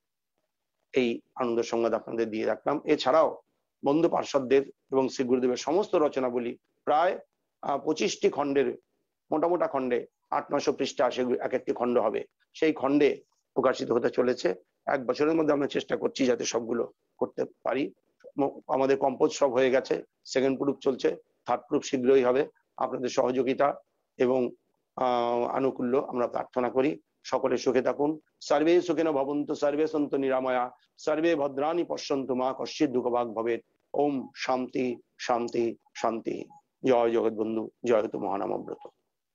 এই আনন্দ সংবাদ আপনাদের দিয়ে রাখলাম। এছাড়াও বন্ধু পার্ষদদের এবং শ্রী গুরুদেবের সমস্ত রচনাবলী প্রায় 25টি খণ্ডের, মোটামোটা খণ্ডে 800-900 পৃষ্ঠা, সেগুলো এক একটি খণ্ড হবে, সেই খণ্ডে প্রকাশিত হতে চলেছে। 1 বছরের মধ্যে আমরা চেষ্টা করছি যাতে সবগুলো করতে পারি। আমাদের কম্পোজ সব হয়ে গেছে, সেকেন্ড প্রুফ চলছে, থার্ড প্রুফ শীঘ্রই হবে। আপনাদের সহযোগিতা এবং আনুকূল্য আমরা প্রার্থনা করি। সকলে সুখে থাকুন। সর্বে সুখিনো ভবন্তু, সর্বে সন্তু নিরাময়া, সর্বে ভদ্রাণি পশ্যন্তু, মা কশ্চিৎ দুঃখভাগ ভবেৎ। ওম শান্তি শান্তি শান্তি। জয় জগৎবন্ধু, জয় তো মহানামব্রত।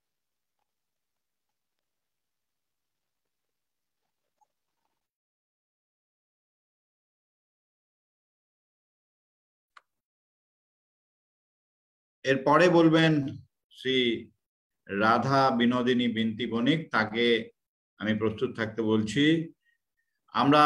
এরপরে বলবেন শ্রী রাধা বিনোদিনী বিনতি বণিক, তাকে আমি প্রস্তুত থাকতে বলছি। আমরা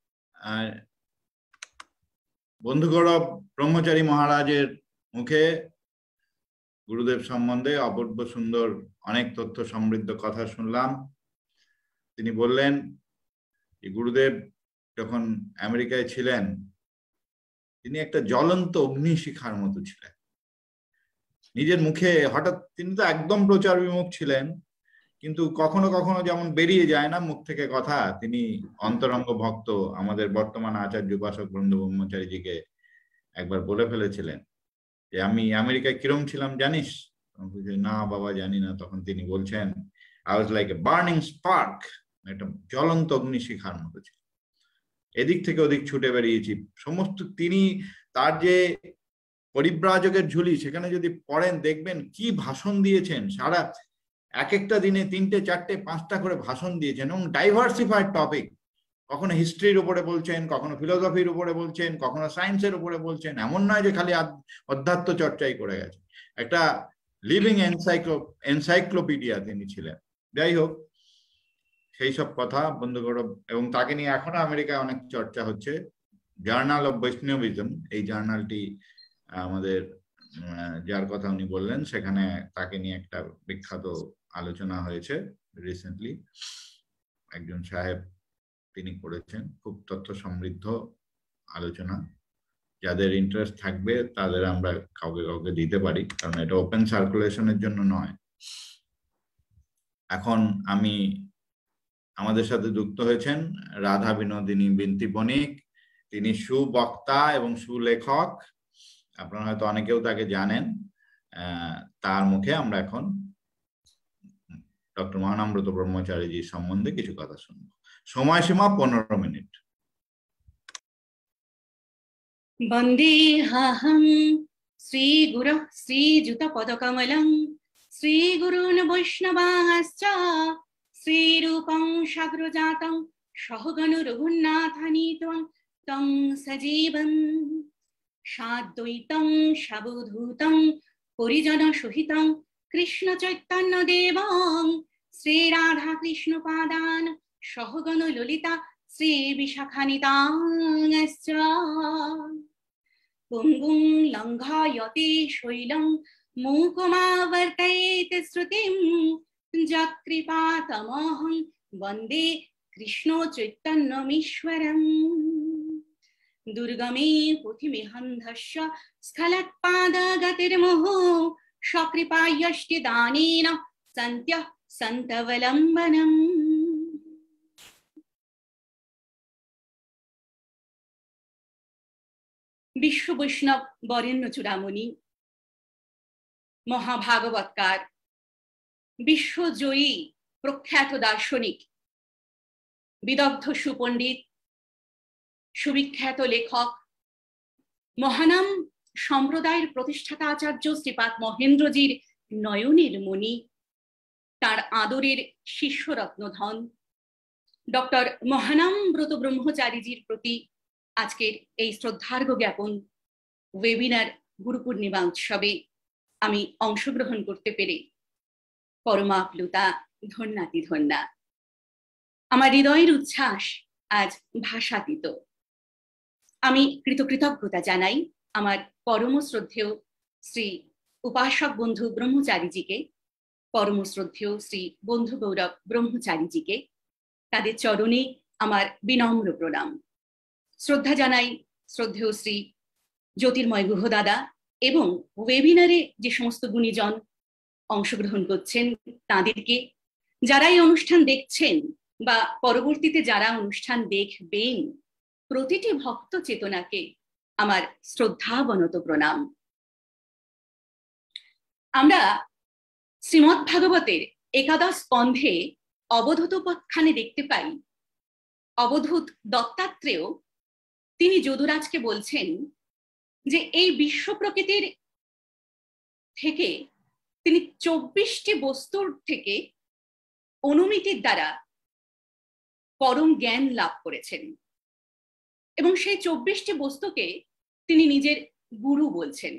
বন্ধুগৌরব ব্রহ্মচারী মহারাজের মুখে গুরুদেব সম্বন্ধে অপূর্ব সুন্দর অনেক তথ্য সমৃদ্ধ কথা শুনলাম। তিনি বললেন যে গুরুদেব যখন আমেরিকায় ছিলেন তিনি একটা জ্বলন্ত অগ্নিশিখার মতো ছিলেন। নিজের মুখে হঠাৎ, তিনি তো একদম প্রচার বিমুখ ছিলেন, কিন্তু কখনো কখনো যেমন বেরিয়ে যায় না মুখ থেকে কথা, তিনি অন্তরঙ্গ ভক্ত আমাদের বর্তমান আচার্য উপাসক বৃন্দ ব্রহ্মচারীজিকে একবার বলে ফেলেছিলেন যে আমি আমেরিকায় কিরম ছিলাম জানিস? না বাবা জানি না। তখন তিনি বলছেন I was like a burning spark, একটা জ্বলন্ত অগ্নিশিখার মতো ছিল, এদিক থেকে ওদিক ছুটে বেরিয়েছি সমস্ত। তিনি তার যে পরিব্রাজকের ঝুলি, সেখানে যদি পড়েন দেখবেন কি ভাষণ দিয়েছেন। সারা এক একটা দিনে 3টে 4টে 5টা করে ভাষণ দিয়েছেন এবং ডাইভার্সিফাইড টপিক। কখনো হিস্ট্রির উপরে বলছেন, কখনো ফিলোসফির উপরে বলছেন, কখনো সায়েন্সের উপরে বলছেন। এমন নয় যে খালি অধ্যাত্ম চর্চাই করে গেছে, একটা লিভিং এনসাইক্লোপিডিয়া তিনি ছিলেন। যাই হোক, সেই সব কথা বন্ধুগৌরব, এবং তাকে নিয়ে এখনো আমেরিকায় অনেক চর্চা হচ্ছে। জার্নাল অফ বৈষ্ণবিজম, এই জার্নালটি আমাদের যার কথা উনি বললেন, সেখানে তাকে নিয়ে একটা বিখ্যাত আলোচনা হয়েছে রিসেন্টলি। একজন সাহেব তিনি করেছেন, খুব তথ্য সমৃদ্ধ আলোচনা। যাদের ইন্টারেস্ট থাকবে তাদের আমরা কাউকে কাউকে দিতে পারি, কারণ এটা ওপেন সার্কুলেশনের জন্য নয়। এখন আমি আমাদের সাথে যুক্ত হয়েছেন রাধা বিনোদিনী বিনতি বণিক। তিনি সুবক্তা এবং সুলেখক, আপনারা হয়তো অনেকেও তাকে জানেন। তার মুখে আমরা এখন ডক্টর মহানামব্রত ব্রহ্মচারীজি সম্বন্ধে কিছু কথা শুনবো। সময়সীমা 15 মিনিট। वन्देऽहं श्रीगुरः श्रीयुतपदकमलं श्रीगुरून् वैष्णवांश्च श्रीरूपं साग्रजातं सहगण रघुनाथानीत्वं तं सजीवं साद्वैतं सावधूतं परिजनसहितं कृष्णचैतन्यदेवं श्रीराधाकृष्णपादान् सहगण ललिता श्रीविशाखानितांश्च पुङ्गुं लङ्घयते शैलं मूकमावर्तयेत् श्रुतिं यत्कृपातमहं वन्दे कृष्णो चैतन्यमीश्वरम् दुर्गमे पुथिमिहन्धस्य स्खलत्पादगतिर्मुहुः सकृपायष्टिदानेन सन्त्यः सन्तवलम्बनम्। विश्व वैष्णव बरेण्य चूड़ामणि महाभागवतकार विश्वजयी प्रख्यात दार्शनिक विदग्ध सुपंडित सुविख्यात लेखक महानाम सम्प्रदायर प्रतिष्ठाता आचार्य श्रीपाद महेंद्रजीर नयनेर मणि तार आदरेर शिष्य रत्नधन डॉक्टर महानामब्रत ब्रह्मचारीजीर प्रति आजकेर এই শ্রদ্ধার্ঘ জ্ঞাপন ওয়েবিনার গুরু পূর্ণিমা উৎসবে আমি অংশগ্রহণ করতে পেরে পরমাপ্লুতা ধন্যাতি ধন্যা। আমার হৃদয়ের উচ্ছ্বাস আজ ভাষাতীত। আমি কৃতজ্ঞতা জানাই আমার পরম শ্রদ্ধেয় শ্রী উপাসক বন্ধু ব্রহ্মচারীজিকে, পরম শ্রদ্ধেয় শ্রী বন্ধু গৌরব ব্রহ্মচারীজিকে। তাদের চরণে আমার বিনম্র প্রণাম। শ্রদ্ধা জানাই শ্রদ্ধেয় শ্রী জ্যোতির্ময় গুহ দাদা এবং ওয়েবিনারে যে সমস্ত গুণীজন অংশগ্রহণ করছেন তাদেরকে, যারা এই অনুষ্ঠান দেখছেন বা পরবর্তীতে যারা অনুষ্ঠান দেখবেন, প্রতিটি ভক্ত চেতনাকে আমার শ্রদ্ধাবনত প্রণাম। আমরা শ্রীমদ্ ভাগবতের একাদশ স্কন্ধে অবধূত উপাখ্যানে দেখতে পাই অবধূত দত্তাত্রেয় তিনি যদুরাজকে বলছেন যে এই বিশ্ব প্রকৃতির থেকে তিনি 24টি বস্তুর থেকে অনুমিতির দ্বারা পরম জ্ঞান লাভ করেছেন এবং সেই 24টি বস্তুকে তিনি নিজের গুরু বলছেন।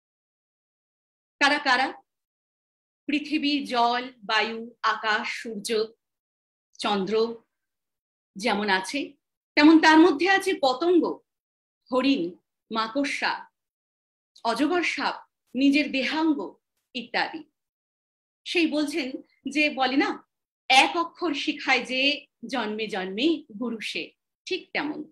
তারা কারা? পৃথিবী, জল, বায়ু, আকাশ, সূর্য, চন্দ্র যেমন আছে তেমন তার মধ্যে আছে পতঙ্গ, হরিণ, মাকড়সা, অজগর সাপ, নিজের দেহাঙ্গ ইত্যাদি। সেই বলছেন যে বলে না, এক অক্ষর শিখায় যে জন্মে জন্মে গুরু সে, ঠিক তেমন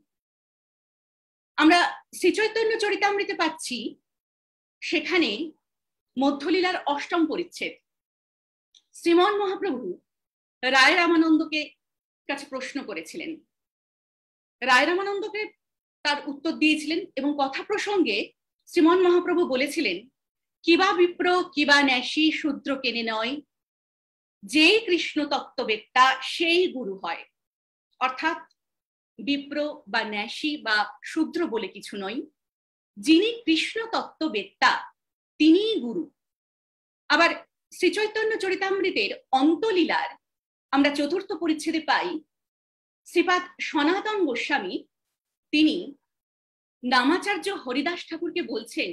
আমরা শ্রী চৈতন্য চরিতামৃতে পাচ্ছি, সেখানে মধ্যলীলার ৮ম পরিচ্ছেদ শ্রীমন মহাপ্রভু রায় রামানন্দকে কাছে প্রশ্ন করেছিলেন। রায় রামানন্দকে তার উত্তর দিয়েছিলেন এবং কথা প্রসঙ্গে শ্রীমন মহাপ্রভু বলেছিলেন, কিবা বিপ্র কিবা ন্যাসী শূদ্র কেনে নয়, যেই কৃষ্ণ তত্ত্ববেত্তা সেই গুরু হয়। অর্থাৎ বিপ্র বা ন্যাসী বা শূদ্র বলে কিছু নয়, যিনি কৃষ্ণ তত্ত্ববেত্তা তিনিই গুরু। আবার শ্রী চৈতন্য চরিতামৃতের অন্তলীলার আমরা ৪র্থ পরিচ্ছেদে পাই শ্রীপাদ সনাতন গোস্বামী তিনি নামাচার্য হরিদাস ঠাকুরকে বলছেন,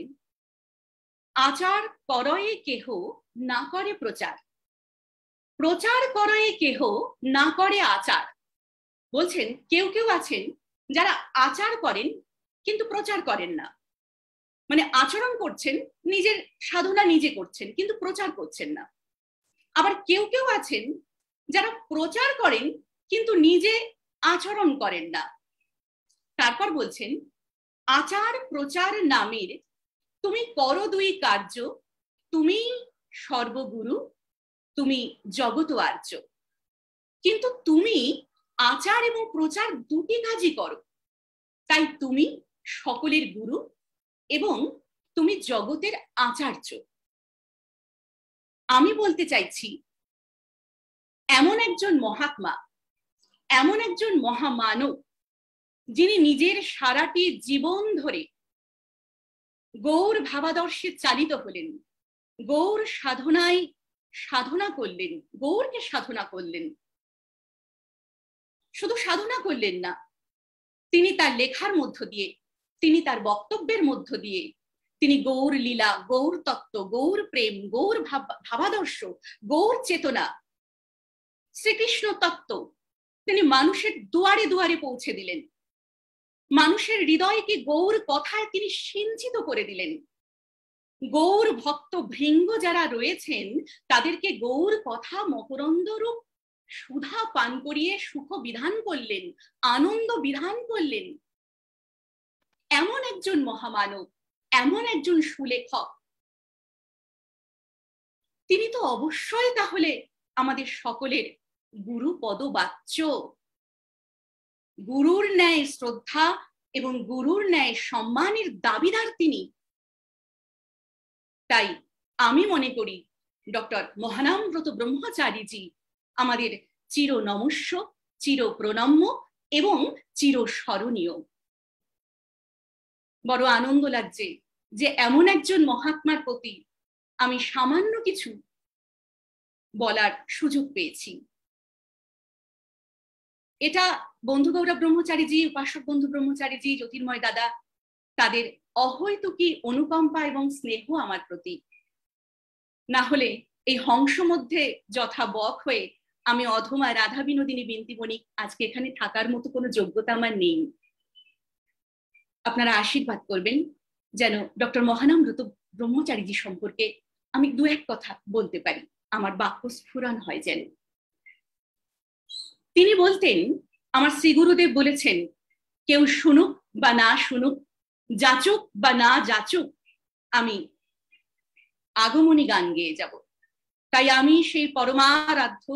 আচার করয়ে কেহ না করে প্রচার, প্রচার করয়ে কেহ না করে আচার। বলছেন কেউ কেউ আছেন যারা আচার করেন কিন্তু প্রচার করেন না, মানে আচরণ করছেন, নিজের সাধনা নিজে করছেন কিন্তু প্রচার করছেন না। আবার কেউ কেউ আছেন যারা প্রচার করেন কিন্তু নিজে আচরণ করেন না। তারপর বলছেন, আচার প্রচার নামের তুমি করো দুই কার্য, তুমি সর্বগুরু, তুমি জগত আর্য। কিন্তু তুমি আচার এবং প্রচার দুটি কাজই করো, তাই তুমি সকলের গুরু এবং তুমি জগতের আচার্য। আমি বলতে চাইছি, এমন একজন মহাত্মা, এমন একজন মহামানব, যিনি নিজের সারাটি জীবন ধরে গৌর ভাবাদর্শে চালিত হলেন, গৌর সাধনায় সাধনা করলেন, গৌরকে সাধনা করলেন। শুধু সাধনা করলেন না, তিনি তার লেখার মধ্য দিয়ে, তিনি তার বক্তব্যের মধ্য দিয়ে তিনি গৌর লীলা, গৌর তত্ত্ব, গৌর প্রেম, গৌর ভাবাদর্শ, গৌর চেতনা, শ্রীকৃষ্ণ তত্ত্ব তিনি মানুষের দুয়ারে দুয়ারে পৌঁছে দিলেন। মানুষের হৃদয়কে গৌর কথায় তিনি সিঞ্চিত করে দিলেন। গৌর ভক্ত ভৃঙ্গ যারা রয়েছেন তাদেরকে গৌর কথা মকরন্দ রূপ সুধা পান করিয়ে সুখ বিধান করলেন, আনন্দ বিধান করলেন। এমন একজন মহামানব, এমন একজন সুলেখক, তিনি তো অবশ্যই তাহলে আমাদের সকলের গুরু পদবাচ্য। গুরুর ন্যায় শ্রদ্ধা এবং গুরুর ন্যায় সম্মানের দাবিদার তিনি। তাই আমি মনে করি ডক্টর মহানামব্রত ব্রহ্মচারীজি আমাদের চির নমস্য, চির প্রণম্য এবং চির স্মরণীয়। বড় আনন্দ লাগছে যে এমন একজন মহাত্মার প্রতি আমি সামান্য কিছু বলার সুযোগ পেয়েছি। এটা বন্ধু গৌরব ব্রহ্মচারীজি, উপাসক বন্ধু ব্রহ্মচারীজি, জ্যোতির্ময় দাদা, তাদের অহৈতুকী অনুকম্পা এবং স্নেহ আমার প্রতি। না হলে এই হংস মধ্যে যথা বক হয়ে আমি অধমা রাধা বিনোদিনী বিনতি বণিক আজকে এখানে থাকার মতো কোনো যোগ্যতা আমার নেই। আপনারা আশীর্বাদ করবেন যেন ডক্টর মহানামব্রত ব্রহ্মচারীজি সম্পর্কে আমি দু এক কথা বলতে পারি, আমার বাক্য স্ফুরণ হয় যেন। তিনি বলতেন, আমার শ্রী গুরুদেব বলেছেন, কেউ শুনুক বা না শুনুক, যাচুক বা না যাচুক, আমি আগমনী গান গেয়ে যাব। তাই আমি সেই পরমারাধ্য,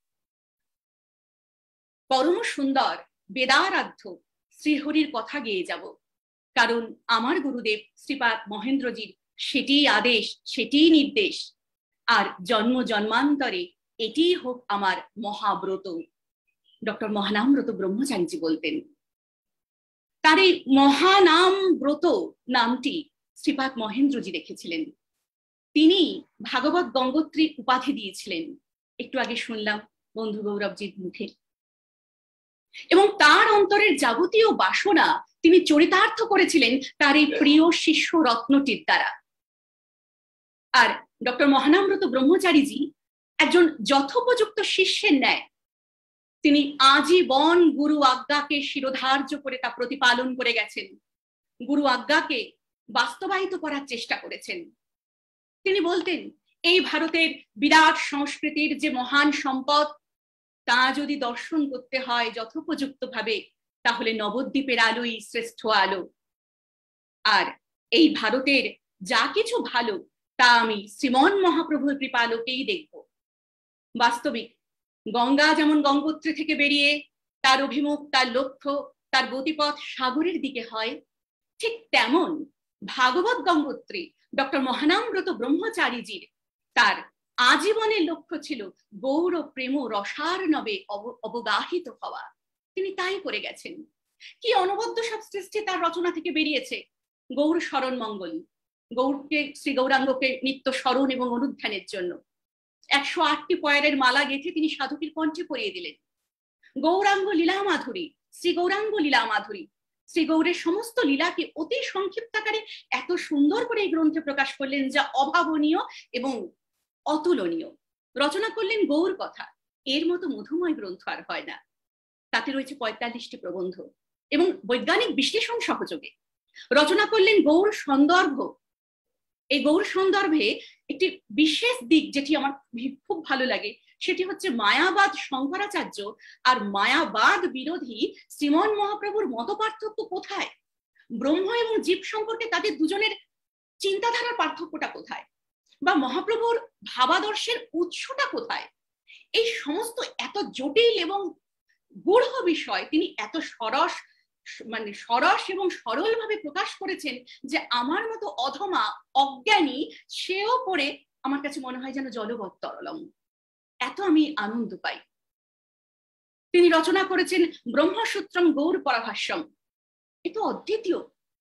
পরম সুন্দর, বেদারাধ্য শ্রীহরির কথা গেয়ে যাব। কারণ আমার গুরুদেব শ্রীপাদ মহেন্দ্রজির সেটিই আদেশ, সেটিই নির্দেশ। আর জন্ম জন্মান্তরে এটিই হোক আমার মহাব্রত। ডক্টর মহানামব্রত ব্রহ্মচারীজি বলতেন। তার এই মহানাম ব্রত নামটি শ্রীপাদ মহেন্দ্রজি রেখেছিলেন। তিনি ভাগবত গঙ্গোত্রী উপাধি দিয়েছিলেন, একটু আগে শুনলাম বন্ধু গৌরবজির মুখে। এবং তার অন্তরের যাবতীয় বাসনা তিনি চরিতার্থ করেছিলেন তার এই প্রিয় শিষ্য রত্নটির দ্বারা। আর ডক্টর মহানামব্রত ব্রহ্মচারীজি একজন যথোপযুক্ত শিষ্যের ন্যায় তিনি আজীবন গুরু আজ্ঞাকে শিরোধার্য করে তা প্রতিপালন করে গেছেন, গুরু আজ্ঞাকে বাস্তবায়িত করার চেষ্টা করেছেন। তিনি বলতেন, এই ভারতের বিরাট সংস্কৃতির যে মহান সম্পদ, তা যদি দর্শন করতে হয় যথোপযুক্ত ভাবে, তাহলে নবদ্বীপের আলোই শ্রেষ্ঠ আলো। আর এই ভারতের যা কিছু ভালো তা আমি শ্রীমন মহাপ্রভুর কৃপালোকেই দেখব। বাস্তবিক গঙ্গা যেমন গঙ্গোত্রী থেকে বেরিয়ে তার অভিমুখ, তার লক্ষ্য, তার গতিপথ সাগরের দিকে হয়, ঠিক তেমন ভাগবত গঙ্গোত্রী ডক্টর মহানামব্রত ব্রহ্মচারীজির তার আজীবনের লক্ষ্য ছিল গৌর প্রেম রসার্ণবে অবগাহিত হওয়া। তিনি তাই করে গেছেন। কি অনবদ্য সব সৃষ্টি তার রচনা থেকে বেরিয়েছে। গৌর স্মরণ মঙ্গল, গৌরকে, শ্রী গৌরাঙ্গকে নিত্য স্মরণ এবং অনুধ্যানের জন্য 108টি পয়ারের মালা গেঁথে তিনি সাধকের কণ্ঠে পরিয়ে দিলেন। গৌরাঙ্গ লীলা মাধুরী, শ্রী গৌরাঙ্গ লীলা মাধুরী, শ্রী গৌরের সমস্ত লীলাকে অতি সংক্ষিপ্ত আকারে এত সুন্দর করে এই গ্রন্থে প্রকাশ করলেন, যা অভাবনীয় এবং অতুলনীয়। রচনা করলেন গৌর কথা, এর মতো মধুময় গ্রন্থ আর হয় না। তাতে রয়েছে 45টি প্রবন্ধ এবং বৈজ্ঞানিক বিশ্লেষণ সহযোগে। রচনা করলেন গৌর সন্দর্ভ। এই গৌর সন্দর্ভে একটি বিশেষ দিক যেটি আমার খুব ভালো লাগে, সেটি হচ্ছে মায়াবাদ শঙ্করাচার্য আর মায়াবাদ বিরোধী শ্রীমন মহাপ্রভুর মত পার্থক্য কোথায়, ব্রহ্ম এবং জীব সম্পর্কে তাদের দুজনের চিন্তাধারার পার্থক্যটা কোথায়, বা মহাপ্রভুর ভাবাদর্শের উৎসটা কোথায়। এই সমস্ত এত জটিল এবং গূঢ় বিষয় তিনি এত সরস এবং সরল ভাবে প্রকাশ করেছেন যে আমার মতো অধমা অজ্ঞানী সেও পড়ে আমার কাছে মনে হয় যেন জলবৎ তরলম। এত আমি আনন্দ পাই। তিনি রচনা করেছেন ব্রহ্মসূত্রম গৌর পরাভাষ্যম, এ তো অদ্বিতীয়।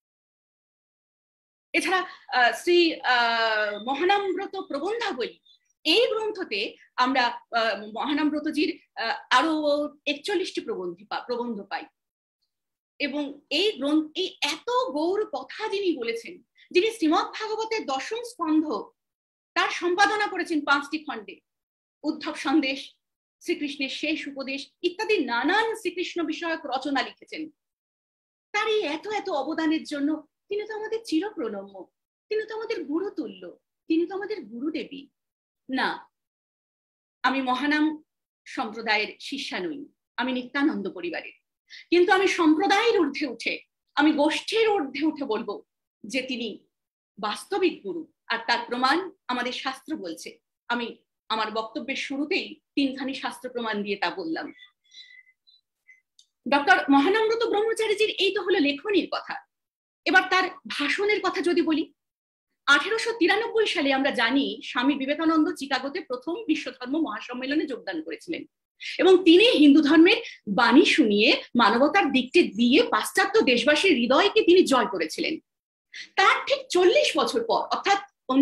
এছাড়া শ্রী মহানামব্রত প্রবন্ধাবলী, এই গ্রন্থতে আমরা মহানামব্রতজির আরো 41টি প্রবন্ধ পাই। এবং এই এত গৌর কথা যিনি বলেছেন, যিনি শ্রীমদ্ ভাগবতের 10ম স্কন্ধ তার সম্পাদনা করেছেন 5টি খণ্ডে, উদ্ধব সন্দেশ, শ্রীকৃষ্ণের শেষ উপদেশ ইত্যাদি নানান শ্রীকৃষ্ণ বিষয়ক রচনা লিখেছেন। তার এই এত এত অবদানের জন্য তিনি তো আমাদের চিরপ্রণম্য, তিনি তো আমাদের গুরুতুল্য, তিনি তো আমাদের গুরুদেবী। না, আমি মহানাম সম্প্রদায়ের শিষ্যা নই, আমি নিত্যানন্দ পরিবারের, কিন্তু আমি সম্প্রদায়ের ঊর্ধ্বে উঠে, আমি গোষ্ঠীর ঊর্ধ্বে উঠে বলবো যে তিনি বাস্তবিক গুরু। আর তার প্রমাণ আমাদের শাস্ত্র বলছে। আমি আমার বক্তব্যের শুরুতেই 3খানি শাস্ত্র প্রমাণ দিয়ে তা বললাম। ডক্টর মহানামব্রত ব্রহ্মচারীজির এই তো হলো লেখনীর কথা। এবার তার ভাষণের কথা যদি বলি, 1893 সালে আমরা জানি স্বামী বিবেকানন্দ চিকাগোতে প্রথম বিশ্বধর্ম মহাসম্মেলনে যোগদান করেছিলেন এবং তিনি হিন্দু ধর্মের বাণী শুনিয়ে মানবতার দিকটি দিয়ে পাশ্চাত্য দেশবাসীর হৃদয়কে তিনি জয় করেছিলেন। তার ঠিক 40 বছর পর, অর্থাৎ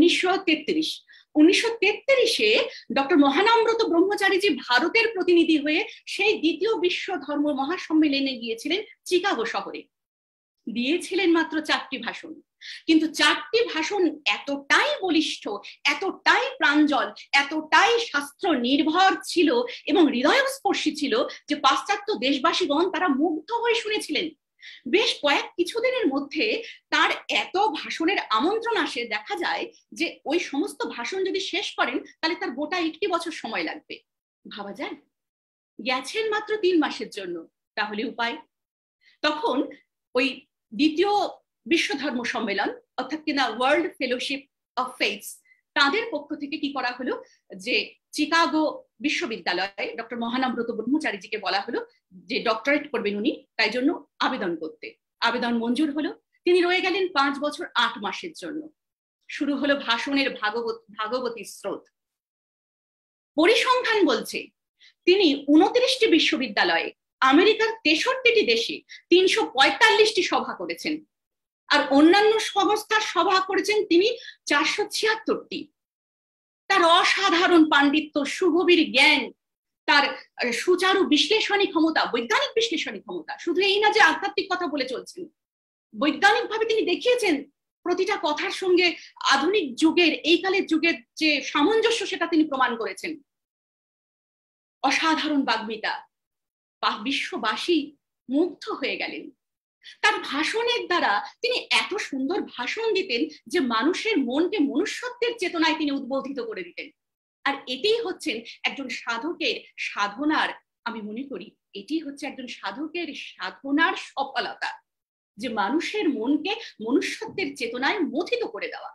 1933-এ ডক্টর মহানামব্রত ব্রহ্মচারীজি ভারতের প্রতিনিধি হয়ে সেই দ্বিতীয় বিশ্ব ধর্ম মহাসম্মেলনে গিয়েছিলেন চিকাগো শহরে। দিয়েছিলেন মাত্র 4টি ভাষণ, কিন্তু 4টি ভাষণ এতটাই বলিষ্ঠ, এতটাই প্রাঞ্জল, এতটাই শাস্ত্র নির্ভর ছিল এবং হৃদয়স্পর্শী ছিল যে পাশ্চাত্য দেশবাসীগণ তারা মুগ্ধ হয়ে শুনেছিলেন। বেশ কিছুদিনের মধ্যে তার এত ভাষণের আমন্ত্রণ আসে, দেখা যায় যে ওই সমস্ত ভাষণ যদি শেষ করেন তাহলে তার গোটা 1টি বছর সময় লাগবে। ভাবা যায়, গেছেন মাত্র 3 মাসের জন্য, তাহলে উপায়? তখন ওই দ্বিতীয় বিশ্ব ধর্ম সম্মেলন অর্থাৎ কিনা ওয়ার্ল্ড ফেলোশিপ অফ ফেইথস, তাদের পক্ষ থেকে কি করা হলো যে চিকাগো বিশ্ববিদ্যালয়ে ডক্টর মহানামব্রত ব্রহ্মচারীজিকে বলা হলো যে ডক্টরেট করবেন উনি, তাই জন্য আবেদন করতে। আবেদন মঞ্জুর হলো। তিনি রয়ে গেলেন 5 বছর 8 মাসের জন্য। শুরু হলো ভাষণের ভাগবতী স্রোত। পরিসংখ্যান বলছে তিনি 29টি বিশ্ববিদ্যালয়ে আমেরিকার 63টি দেশে 345টি সভা করেছেন, আর অন্যান্য সংস্থার সভা করেছেন তিনি 476টি। তার অসাধারণ পাণ্ডিত্য, সুগভীর জ্ঞান, তার সুচারু বিশ্লেষণী ক্ষমতা, বৈজ্ঞানিক বিশ্লেষণী ক্ষমতা, শুধু এই না যে আধ্যাত্মিক কথা বলে চলছেন, বৈজ্ঞানিকভাবে তিনি দেখিয়েছেন প্রতিটা কথার সঙ্গে আধুনিক যুগের, এই কালের যুগের যে সামঞ্জস্য সেটা তিনি প্রমাণ করেছেন। অসাধারণ বাগ্মিতা, বিশ্ববাসী মুগ্ধ হয়ে গেলেন। তার ভাষণের দ্বারা তিনি এত সুন্দর ভাষণ দিতেন যে মানুষের মনকে মনুষ্যত্বের চেতনায় তিনি উদ্বোধিত করে দিতেন। আর এটাই হচ্ছেন একজন সাধকের সাধনার, আমি মনে করি এটি হচ্ছে একজন সাধকের সাধনার সফলতা, যে মানুষের মনকে মনুষ্যত্বের চেতনায় মথিত করে দেওয়া।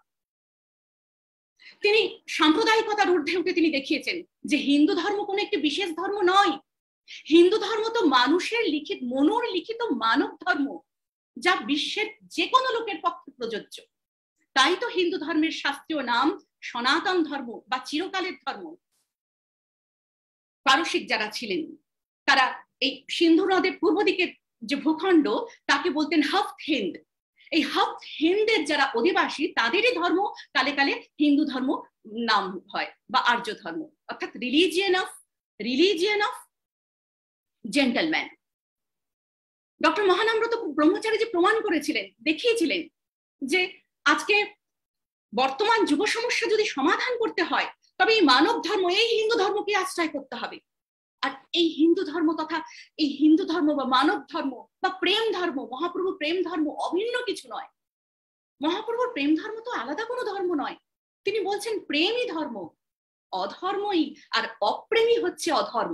তিনি সাম্প্রদায়িকতার ঊর্ধ্বে উঠে তিনি দেখিয়েছেন যে হিন্দু ধর্ম কোনো একটি বিশেষ ধর্ম নয়, হিন্দু ধর্ম তো মানুষের লিখিত মানব ধর্ম, যা বিশ্বের যে কোনো লোকের পক্ষে প্রযোজ্য। তাই তো হিন্দু ধর্মের শাস্ত্রীয় নাম সনাতন ধর্ম বা চিরকালের ধর্ম। পারসিক যারা ছিলেন তারা এই সিন্ধু নদের পূর্ব দিকের যে ভূখণ্ড তাকে বলতেন হফত হিন্দ। এই হফত হিন্দের যারা অধিবাসী তাদেরই ধর্ম কালে কালে হিন্দু ধর্ম নাম হয় বা আর্য ধর্ম, অর্থাৎ religion of gentleman. Doctor Mahanambrata Brahmachari ji প্রমাণ করেছিলেন, দেখিয়েছিলেন যে আজকে বর্তমান যুব সমস্যা যদি সমাধান করতে হয় তবে এই মানব ধর্ম, এই হিন্দু ধর্মকে আশ্রয় করতে হবে। আর এই হিন্দু ধর্ম তথা এই হিন্দু ধর্ম বা মানব ধর্ম বা প্রেম ধর্ম, মহাপ্রভু প্রেম ধর্ম অভিন্ন কিছু নয়। মহাপ্রভুর প্রেম ধর্ম তো আলাদা কোনো ধর্ম নয়। তিনি বলছেন প্রেমই ধর্ম, অধর্মই, আর অপ্রেমী হচ্ছে অধর্ম।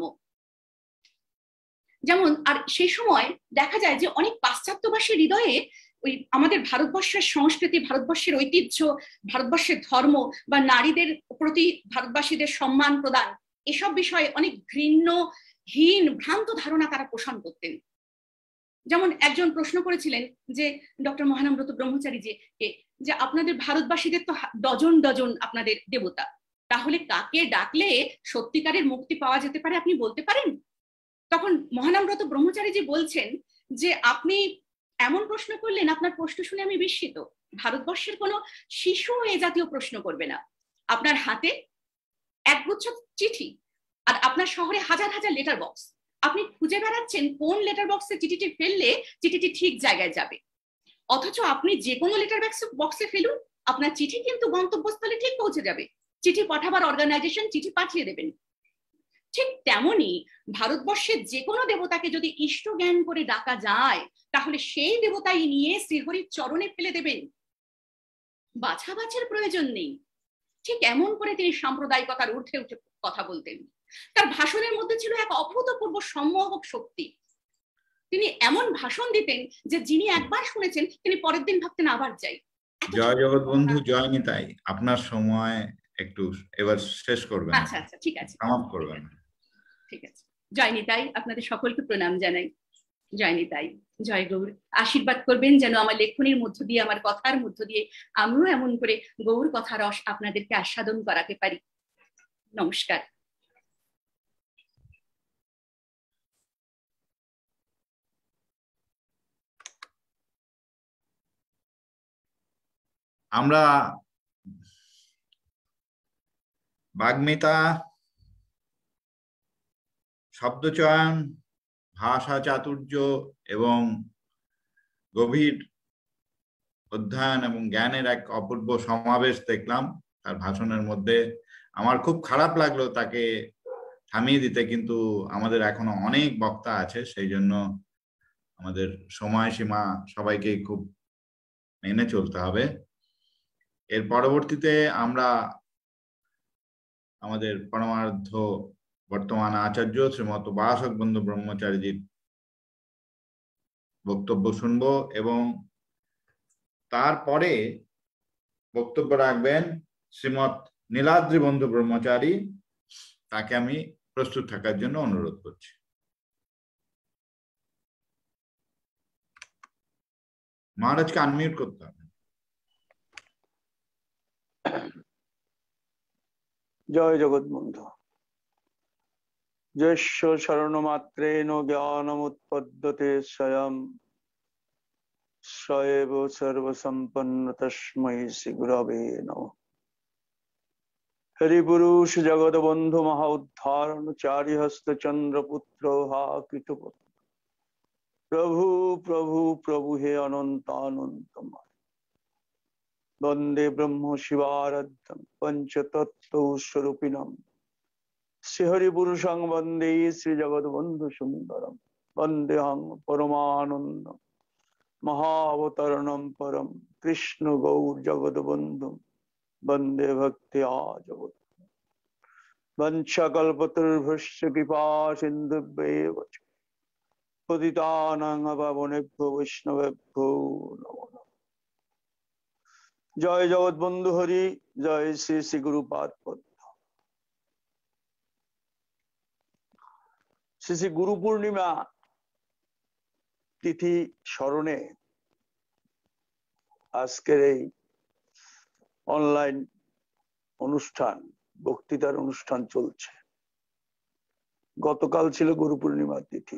যেমন আর সেই সময় দেখা যায় যে অনেক পাশ্চাত্যবাসীর হৃদয়ে ওই আমাদের ভারতবর্ষের সংস্কৃতি, ভারতবর্ষের ঐতিহ্য, ভারতবর্ষের ধর্ম বা নারীদের প্রতি ভারতবাসীদের সম্মান প্রদান, এসব বিষয়ে অনেক ঘৃণ্যহীন ভ্রান্ত ধারণা তারা পোষণ করতেন। যেমন একজন প্রশ্ন করেছিলেন যে ডক্টর মহানামব্রত ব্রহ্মচারী যে আপনাদের ভারতবাসীদের তো ডজন ডজন আপনাদের দেবতা, তাহলে কাকে ডাকলে সত্যিকারের মুক্তি পাওয়া যেতে পারে আপনি বলতে পারেন? তখন মহানামব্রত ব্রহ্মচারীজি বলছেন যে আপনি এমন প্রশ্ন করলেন, আপনার প্রশ্ন শুনে আমি বিস্মিত। ভারতবর্ষের কোনো শিশু এ জাতীয় প্রশ্ন করবে না। আপনার হাতে একগুচ্ছ চিঠি আর আপনার শহরে হাজার হাজার লেটার বক্স, আপনি খুঁজে বেড়াচ্ছেন কোন লেটার বক্সে চিঠিটি ফেললে চিঠিটি ঠিক জায়গায় যাবে, অথচ আপনি যে কোনো লেটার বক্সে ফেলুন, আপনার চিঠি কিন্তু গন্তব্যস্থলে ঠিক পৌঁছে যাবে। চিঠি পাঠাবার অর্গানাইজেশন চিঠি পাঠিয়ে দেবেন। ঠিক তেমনি ভারতবর্ষের যে কোনো দেবতাকে যদি ইষ্ট জ্ঞান করে ডাকা যায়, তাহলে সেই দেবতাই নিয়ে শ্রীহরির চরণে ফেলে দেবেন, বাছাবাছের প্রয়োজন নেই। ঠিক এমন করে তিনি সাম্প্রদায়িকতার ঊর্ধ্বে উঠে কথা বলতেন। তার ভাষণের মধ্যে ছিল এক অভূতপূর্ব সম্মোহক শক্তি। তিনি এমন ভাষণ দিতেন যে যিনি একবার শুনেছেন তিনি পরের দিন ভাবতেন আবার যাই। জয় জগৎ বন্ধু, জয় নিতাই। আপনার সময় একটু এবার শেষ করবেন। আচ্ছা আচ্ছা, ঠিক আছে, সমাপ্ত করবেন। ঠিক আছে। জয় নিতাই, আপনাদের সকলকে প্রণাম জানাই। জয় নিতাই, জয় গৌর। আশীর্বাদ করবেন যেন আমার লেখনীর মধ্য দিয়ে, আমার কথার মধ্য দিয়ে আমিও এমন করে গৌর কথা রস আপনাদেরকে আস্বাদন করাতে পারি। নমস্কার। আমরা বাগ্মিতা, শব্দচয়ন, ভাষা চাতুর্য এবং গভীর অধ্যয়ন এবং জ্ঞানের এক অপূর্ব সমাবেশ দেখলাম তার ভাষণের মধ্যে। আমার খুব খারাপ লাগলো তাকে থামিয়ে দিতে, কিন্তু আমাদের এখনো অনেক বক্তা আছে, সেই জন্য আমাদের সময়সীমা সবাইকে খুব মেনে চলতে হবে। এর পরবর্তীতে আমরা আমাদের পরমার্থ বর্তমান আচার্য শ্রীমত বাসক বন্ধু ব্রহ্মচারীজির বক্তব্য শুনবো এবং তারপরে বক্তব্য রাখবেন শ্রীমৎ নীলাদ্রি বন্ধু ব্রহ্মচারী। তাকে আমি প্রস্তুত থাকার জন্য অনুরোধ করছি। মহারাজকে আনমিউট করতে হবে। জয় জগৎ বন্ধু। যস্য শরণমাত্রেণ জ্ঞানমুৎপদ্যতে স্বয়ং স এব সর্বসম্পন্ন তস্मै শ্রী গুরবে নমঃ। হরিপুরুষ জগৎ বন্ধু মহা উদ্ধারণ চারি হস্ত চন্দ্রপুত্র হা কীটপত্র। প্রভু প্রভু প্রভু হে অনন্তানন্তময়। বন্দে ব্রহ্ম শিবারাধ্যম পঞ্চতত্ত্ব স্বরূপিণম শ্রীহরিপুরুষং বন্দে শ্রী জগৎ বন্ধু সুন্দরম। বন্দেহং পরমানন্দ মহাবতরণম পরম কৃষ্ণ গৌর জগৎ বন্ধু বন্দে ভক্তিয়া জগৎ। বঞ্চকল্পতরুভ্যশ্চ কৃপা সিন্ধুভ্যেব চ পতিতানাং পাবনেভ্যো বৈষ্ণবেভ্যো নমো নমঃ। জয় জগৎ বন্ধু হরি, জয় শ্রী শ্রী গুরুপাদ পদ্ম। শ্রী শ্রী গুরু পূর্ণিমা তিথি স্মরণে আজকের এই অনলাইন অনুষ্ঠান, বক্তৃতার অনুষ্ঠান চলছে। গতকাল ছিল গুরু পূর্ণিমা তিথি।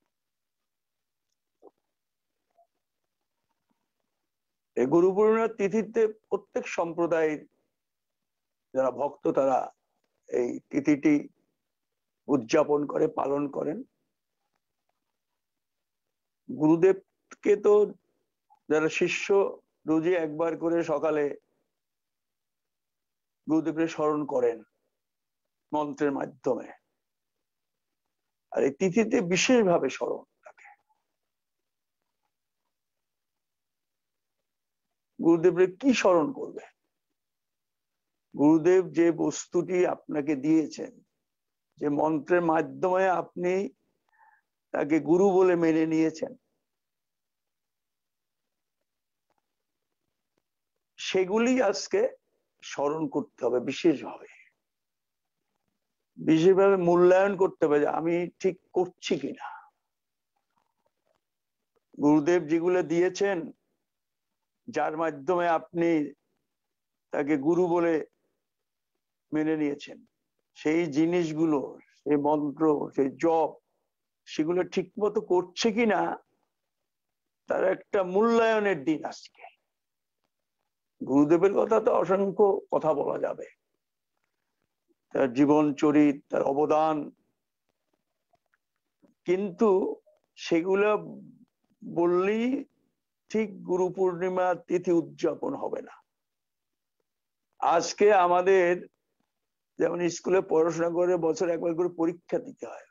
এই গুরু পূর্ণিমার তিথিতে প্রত্যেক সম্প্রদায়ের যারা ভক্ত তারা এই তিথিটি উদযাপন করে, পালন করেন। গুরুদেবকে তো যারা শিষ্য রোজই একবার করে সকালে গুরুদেবকে স্মরণ করেন মন্ত্রের মাধ্যমে, আর এই তিথিতে বিশেষভাবে স্মরণ থাকে। গুরুদেবের কি স্মরণ করবে? গুরুদেব যে বস্তুটি আপনাকে দিয়েছেন, যে মন্ত্রের মাধ্যমে আপনি তাকে গুরু বলে মেনে নিয়েছেন, সেগুলি আজকে স্মরণ করতে হবে বিশেষভাবে। বিশেষভাবে মূল্যায়ন করতে হবে যে আমি ঠিক করছি কিনা। গুরুদেব যেগুলো দিয়েছেন, যার মাধ্যমে আপনি তাকে গুরু বলে মেনে নিয়েছেন, সেই জিনিসগুলো, সেই মন্ত্র, সেই জপ, সেগুলো ঠিক মতো করছে কিনা তার একটা মূল্যায়নের দিন আজকে। গুরুদেবের কথা তো অসংখ্য কথা বলা যাবে, তার জীবন চরিত, তার অবদান, কিন্তু সেগুলো বললেই ঠিক গুরু পূর্ণিমা তিথি উদযাপন হবে না। আজকে আমাদের যেমন স্কুলে পড়াশোনা করে বছর একবার করে পরীক্ষা দিতে হয়,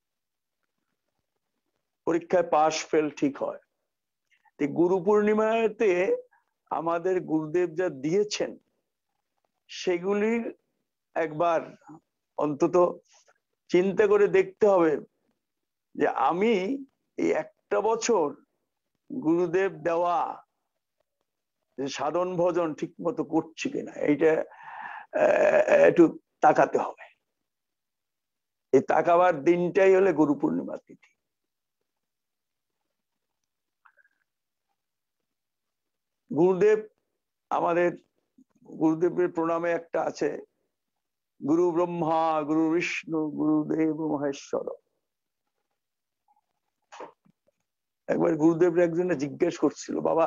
পরীক্ষায় পাশ ফেল ঠিক হয়। গুরু পূর্ণিমাতে আমাদের গুরুদেব যা দিয়েছেন সেগুলি একবার অন্তত চিন্তা করে দেখতে হবে যে আমি এই একটা বছর গুরুদেব দেওয়া যে সাধন ভজন ঠিক মতো করছি কিনা, এইটা একটু তাকাতে হবে। এই তাকাবার দিনটাই হলে গুরু পূর্ণিমা তিথি। গুরুদেব, আমাদের গুরুদেবের প্রণামে একটা আছে, গুরু ব্রহ্মা গুরু বিষ্ণু গুরুদেব মহেশ্বর। একবার গুরুদেব একজনে জিজ্ঞেস করছিল, বাবা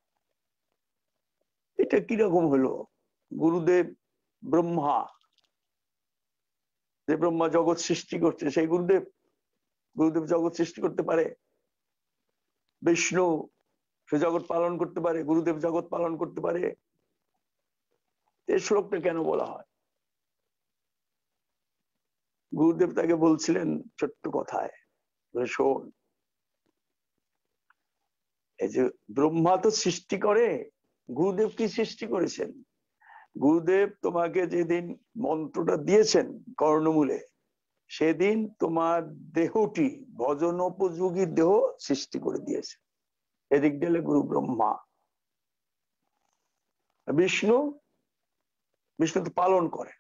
এটা কিরকম হলো, গুরুদেব ব্রহ্মা, যে ব্রহ্মা জগৎ সৃষ্টি করছে সেই গুরুদেব, গুরুদেব জগৎ সৃষ্টি করতে পারে? বিষ্ণু সে জগৎ পালন করতে পারে, গুরুদেব জগৎ পালন করতে পারে? এই শ্লোকটা কেন বলা হয়? গুরুদেব তাকে বলছিলেন ছোট্ট কথায়, শোন, এই যে ব্রহ্মা তো সৃষ্টি করে, গুরুদেব কি সৃষ্টি করেছেন? গুরুদেব তোমাকে যেদিন মন্ত্রটা দিয়েছেন কর্ণমূলে, সেদিন তোমার দেহটি ভজন উপযোগী দেহ সৃষ্টি করে দিয়েছে। এদিক গেলে গুরু ব্রহ্মা। বিষ্ণু, বিষ্ণু তো পালন করে,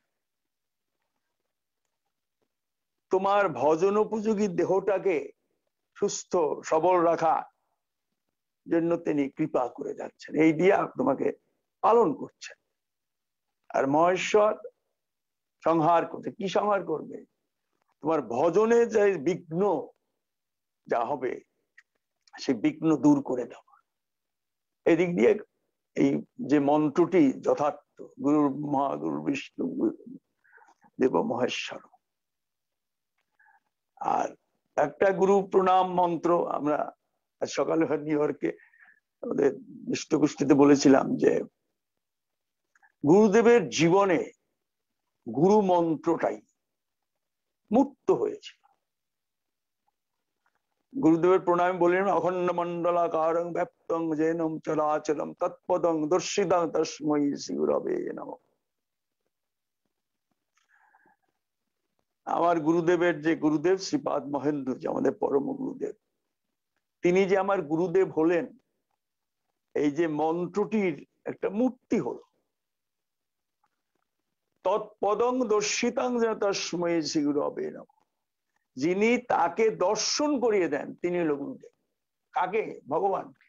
তোমার ভজন উপযোগী দেহটাকে সুস্থ সবল রাখা জন্য তিনি কৃপা করে যাচ্ছেন, এই দিয়া তোমাকে পালন করছেন। আর মহেশ্বর সংহার করতে, কি সংহার করবে? তোমার ভজনে যে বিঘ্ন যা হবে সেই বিঘ্ন দূর করে দেওয়া। এদিক দিয়ে এই যে মন্ত্রটি যথার্থ, গুরু ব্রহ্মা গুরু বিষ্ণু দেব মহেশ্বর। আর একটা গুরু প্রণাম মন্ত্র আমরা সকালে নিউ ইয়র্কে আমাদের ইষ্টগোষ্ঠীতে বলেছিলাম যে গুরুদেবের জীবনে গুরু মন্ত্রটাই মূর্ত হয়েছিল। গুরুদেবের প্রণাম বললেন, অখণ্ড মণ্ডলাকারং ব্যাপ্তং যেনম চরাচরম তৎপদং দর্শিতং তস্मै শ্রী গুরবে নমঃ। আমার গুরুদেবের যে গুরুদেব শ্রীপাদ মহেন্দ্র, যে আমাদের পরম গুরুদেব, তিনি যে আমার গুরুদেব হলেন, এই যে মন্ত্রটির একটা মূর্তি হলো। তৎপদং দর্শিতং তস্मै শ্রী গুরবে নমঃ। যিনি তাকে দর্শন করিয়ে দেন তিনি হলো গুরুদেব। কাকে? ভগবানকে।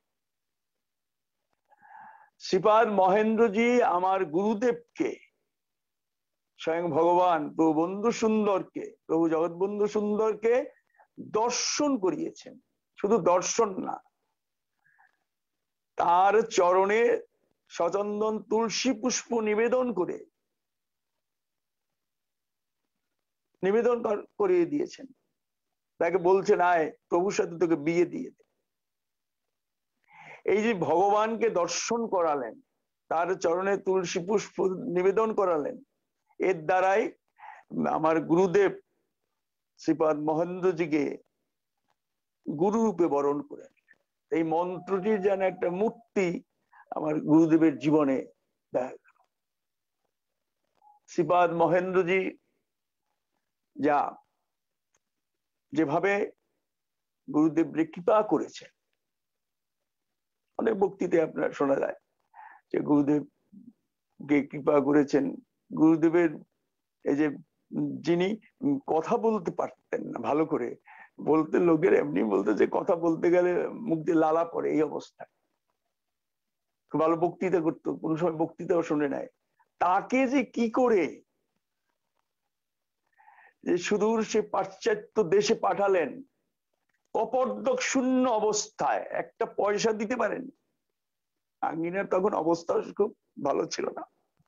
শ্রীপাদ মহেন্দ্রজি আমার গুরুদেবকে, স্বয়ং ভগবান প্রভু বন্ধু সুন্দরকে, প্রভু জগৎবন্ধু সুন্দরকে দর্শন করিয়েছেন। শুধু দর্শন না, তার চরণে সচন্দন তুলসী পুষ্প নিবেদন করে করিয়ে দিয়েছেন। তাকে বলছেন, আয় প্রভুর সাথে তোকে বিয়ে দিয়ে দে। এই যে ভগবানকে দর্শন করালেন, তার চরণে তুলসী পুষ্প নিবেদন করালেন, এর দ্বারাই আমার গুরুদেব শ্রীপাদ মহেন্দ্রজিকে গুরু রূপে বরণ করে। এই মন্ত্রটির যেন একটা মূর্তি আমার গুরুদেবের জীবনে দেখা গেল। শ্রীপাদ মহেন্দ্রজি যা যেভাবে গুরুদেব কৃপা করেছেন, অনেক বক্তৃতে আপনার শোনা যায় যে গুরুদেবকে কৃপা করেছেন। গুরুদেবের এই যে যিনি কথা বলতে পারতেন না ভালো করে, বলতে লোকের এমনি বলতে যে কথা বলতে গেলে মুখ দিয়ে লালা পড়ে, এই অবস্থায় ভালো বক্তৃতা করতো, কোন সময় বক্তৃতাও শুনে নেয়, তাকে যে কি করে যে সুদূর সে পাশ্চাত্য দেশে পাঠালেন, কপর্দক শূন্য অবস্থায়, একটা পয়সা দিতে পারেন। আঙ্গিনার তখন অবস্থা খুব ভালো ছিল না,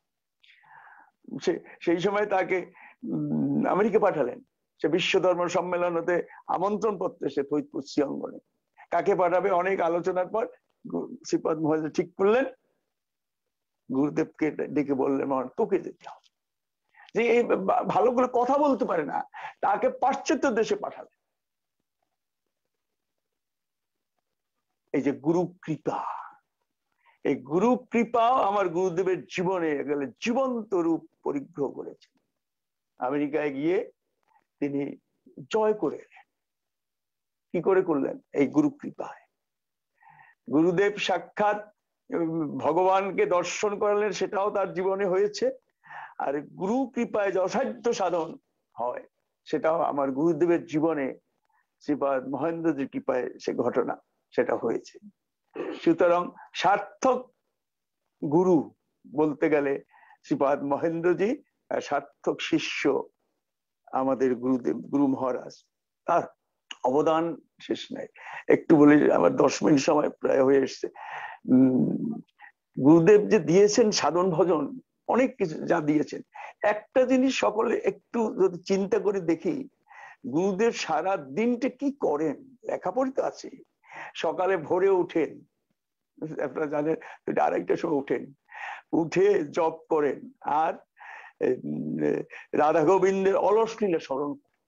সেই সময় তাকে আমেরিকা পাঠালেন। সে বিশ্ব ধর্ম সম্মেলন হতে আমন্ত্রণ পত্র এসে ফরিদপুর শ্রীঅঙ্গনে, কাকে পাঠাবে অনেক আলোচনার পর শ্রীপাদ মহারাজ ঠিক করলেন, গুরুদেবকে ডেকে বললেন তোকে যেতে হবে, যে এই ভালো করে কথা বলতে পারে না, তাকে পাশ্চাত্য দেশে পাঠালেন। এই যে গুরু কৃপা, এই গুরু কৃপা আমার গুরুদেবের জীবনে গেলে জীবন্ত রূপ পরিগ্রহ করেছেন। আমেরিকায় গিয়ে তিনি জয় করে এলেন। কি করে করলেন? এই গুরু কৃপায়। গুরুদেব সাক্ষাৎ ভগবানকে দর্শন করালেন, সেটাও তার জীবনে হয়েছে। আর গুরু কৃপায় যে অসাধ্য সাধন হয়, সেটাও আমার গুরুদেবের জীবনে শ্রীপাদ মহেন্দ্রজির কৃপায় সে ঘটনা সেটা হয়েছে। সুতরাং সার্থক গুরু বলতে গেলে শ্রীপাদ মহেন্দ্রজি, আর সার্থক শিষ্য আমাদের গুরুদেব গুরু মহারাজ। তার অবদান শেষ নাই। একটু বলি, আমার 10 মিনিট সময় প্রায় হয়ে এসছে। গুরুদেব যে দিয়েছেন সাধন ভজন, অনেক কিছু যা দিয়েছেন, একটা জিনিস সকলে একটু যদি চিন্তা করে দেখি, গুরুদেব সারা দিনটা কি করেন। লেখাপড়ি তো আছে, সকালে ভোরে উঠেন, আপনারা জানেন, আড়াইটার সময় উঠেন, উঠে জপ করেন, আর রাধা গোবিন্দের অলস লীলা স্মরণ।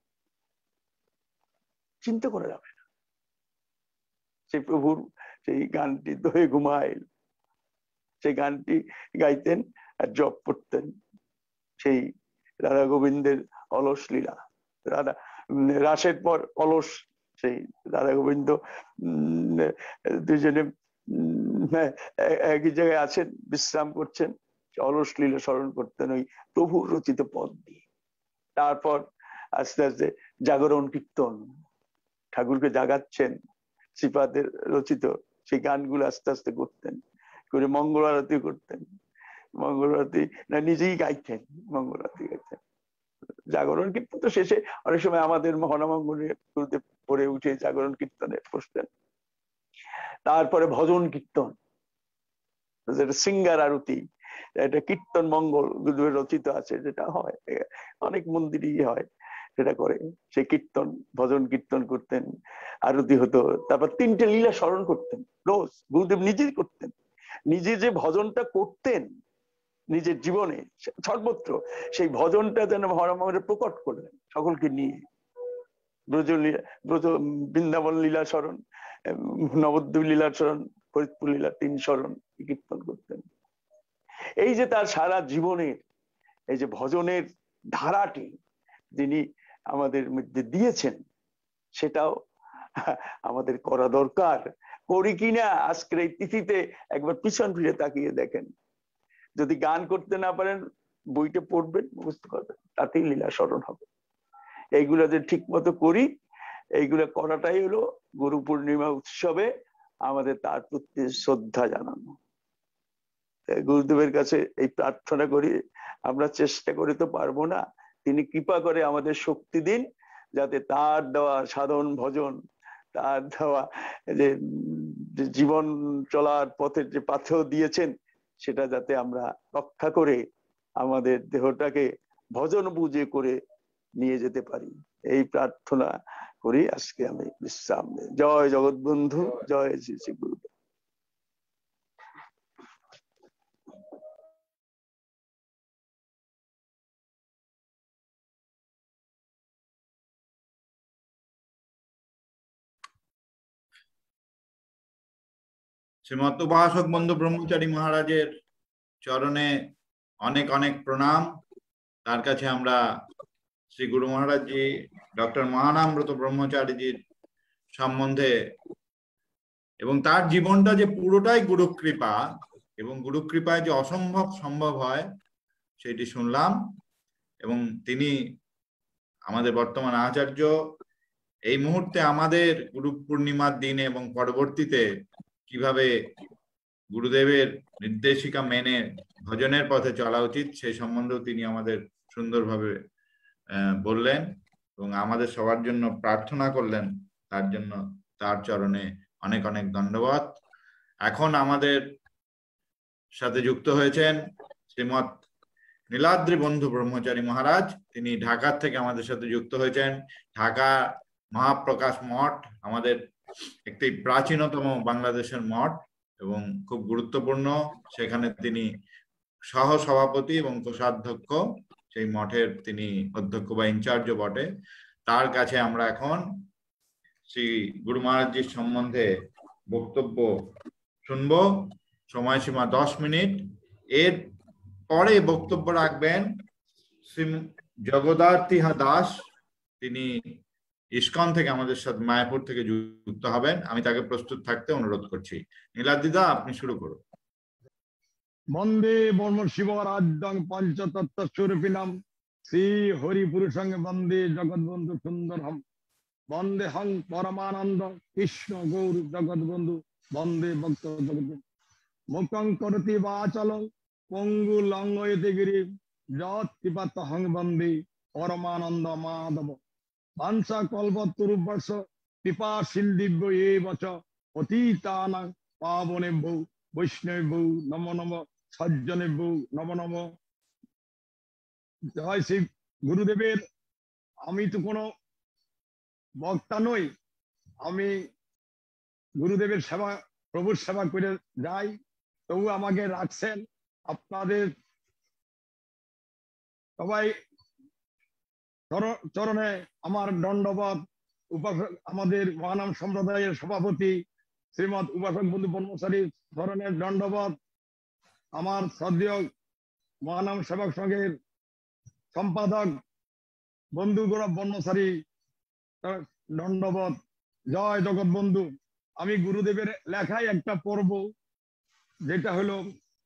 চিন্তা করে যাবে না, সেই প্রভুর সেই গানটি দোহে ঘুমায়, সেই গানটি গাইতেন আর জপ করতেন। সেই রাধা গোবিন্দের অলস লীলা, রাধা রাসের পর অলস, সেই রাধা গোবিন্দ দুজনে একই জায়গায় আছেন, বিশ্রাম করছেন, অলস লীলা স্মরণ করতেন ওই প্রভুর রচিত পদ দিয়ে। তারপর আস্তে আস্তে জাগরণ কীর্তন, ঠাকুরকে জাগাচ্ছেন, শ্রীপাদের রচিত সেই গানগুলো আস্তে আস্তে করতেন, করে মঙ্গল আরতি করতেন। মঙ্গল আরতি না নিজেই গাইতেন, মঙ্গল আরতি গাইতেন। জাগরণ কীর্তন তো শেষে অনেক সময় আমাদের মহানমঙ্গলে গুরুদেব পড়ে উঠে জাগরণ কীর্তনে বসতেন। তারপরে ভজন কীর্তন, যেটা সিঙ্গার আরতি, এটা কীর্তন মঙ্গল গুরুদেবের রচিত আছে, যেটা হয় অনেক মন্দিরই হয়, সেটা করে সেই কীর্তন ভজন কীর্তন করতেন, আরতি হতো। তারপর 3টে লীলা স্মরণ করতেন রোজ, গুরুদেব নিজেই করতেন। নিজে যে ভজনটা করতেন নিজের জীবনে সর্বত্র, সেই ভজনটা যেন মহারামারে প্রকট করলেন সকলকে নিয়ে। ব্রজ বৃন্দাবন লীলা স্মরণ, নবদ্বীপ লীলা স্মরণ, ফরিদপুর লীলা 3 স্মরণ কীর্তন করতেন। এই যে তার সারা জীবনের এই যে ভজনের ধারাটি যিনি আমাদের মধ্যে দিয়েছেন, সেটাও আমাদের করা দরকার। করি কিনা আজকের এই তিথিতে একবার পিছন ফিরে তাকিয়ে দেখেন। যদি গান করতে না পারেন, বইটা পড়বেন, মুখস্থ করবেন, তাতেই লীলা স্মরণ হবে। এইগুলো যে ঠিক মতো করি, এইগুলো করাটাই হলো গুরু পূর্ণিমা উৎসবে আমাদের তার প্রতি শ্রদ্ধা জানানো। গুরুদেবের কাছে এই প্রার্থনা করি, আমরা চেষ্টা করে তো পারবো না, তিনি কৃপা করে আমাদের শক্তি দিন, যাতে তার দেওয়া সাধন ভজন, তার দেওয়া যে জীবন চলার পথের যে পাথেয় দিয়েছেন, সেটা যাতে আমরা রক্ষা করে আমাদের দেহটাকে ভজন বুঝে করে নিয়ে যেতে পারি, এই প্রার্থনা করি। আজকে আমি বিশ্রাম নেই। জয় জগৎবন্ধু, জয় শ্রী শ্রী গুরুদেব। শ্রীমৎ উপাসক বন্ধু ব্রহ্মচারী মহারাজের চরণে অনেক অনেক প্রণাম। তার কাছে আমরা শ্রী গুরু মহারাজজি ডক্টর মহানামব্রত ব্রহ্মচারীজির সম্বন্ধে এবং তার জীবনটা যে পুরোটাই গুরু কৃপা, এবং গুরু কৃপায় যে অসম্ভব সম্ভব হয় সেটি শুনলাম। এবং তিনি আমাদের বর্তমান আচার্য এই মুহূর্তে আমাদের গুরু পূর্ণিমার দিনে এবং পরবর্তীতে কিভাবে গুরুদেবের নির্দেশিকা মেনে ভজনের পথে চলা উচিত সেই সম্বন্ধেও তিনি আমাদের সুন্দরভাবে বললেন এবং আমাদের সবার জন্য প্রার্থনা করলেন। তার জন্য তার চরণে অনেক অনেক ধন্যবাদ। এখন আমাদের সাথে যুক্ত হয়েছেন শ্রীমৎ নীলাদ্রি বন্ধু ব্রহ্মচারী মহারাজ। তিনি ঢাকার থেকে আমাদের সাথে যুক্ত হয়েছেন। ঢাকা মহাপ্রকাশ মঠ আমাদের একটি প্রাচীনতম বাংলাদেশের মঠ এবং খুব গুরুত্বপূর্ণ। সেখানে তিনি সহ সভাপতি এবং কোষাধ্যক্ষ, সেই মঠের তিনি অধ্যক্ষ বা ইনচার্জও বটে। তার কাছে আমরা এখন শ্রী গুরু মহারাজজির সম্বন্ধে বক্তব্য শুনব। সময়সীমা 10 মিনিট। এর পরে বক্তব্য রাখবেন শ্রী জগদার্থী দাস। তিনি ইস্কন থেকে আমাদের সাথে মায়াপুর থেকে যুক্ত হবেন। আমি তাকে প্রস্তুত থাকতে অনুরোধ করছি। নীলাদ্রিদা, আপনি শুরু করুন। বন্দে বর্ম শিবরাজ্যং পঞ্চতত্ত্ব স্বরূপিণাম শ্রী হরি পুরুষং বন্দে জগৎবন্ধু সুন্দরম বন্দে হং পরমানন্দ কৃষ্ণ গৌর জগৎবন্ধু বন্দে ভক্ত জগৎ মুখং করতি বাচলং পঙ্গু লঙ্ঘয়তে গিরি যৎ কৃপাত হং বন্দে পরমানন্দ মাধব বাঞ্ছা কল্পতরুবর্ষ কৃপা সিন্দিব্য এ বচ অতীতানাং পাবনেভ্যো বৈষ্ণবেভ্যো নমো নমঃ সজ্জনেভ্যো নমো নমঃ। জয় শ্রী গুরুদেবের। আমি তো কোনো বক্তা নই, আমি গুরুদেবের সেবা, প্রভুর সেবা করে যাই, তবু আমাকে রাখছেন। আপনাদের সবাই চরণে আমার দণ্ডবত। উপাসক আমাদের মহানাম সম্প্রদায়ের সভাপতি শ্রীমৎ উপাসক বন্ধু ব্রহ্মচারীর চরণের দণ্ডবত। আমার শ্রদ্ধেয় মহানাম সেবক সংঘের সম্পাদক বন্ধু গৌরব ব্রহ্মচারী দণ্ডবত। জয় জগৎ বন্ধু। আমি গুরুদেবের লেখায় একটা পর্ব, যেটা হলো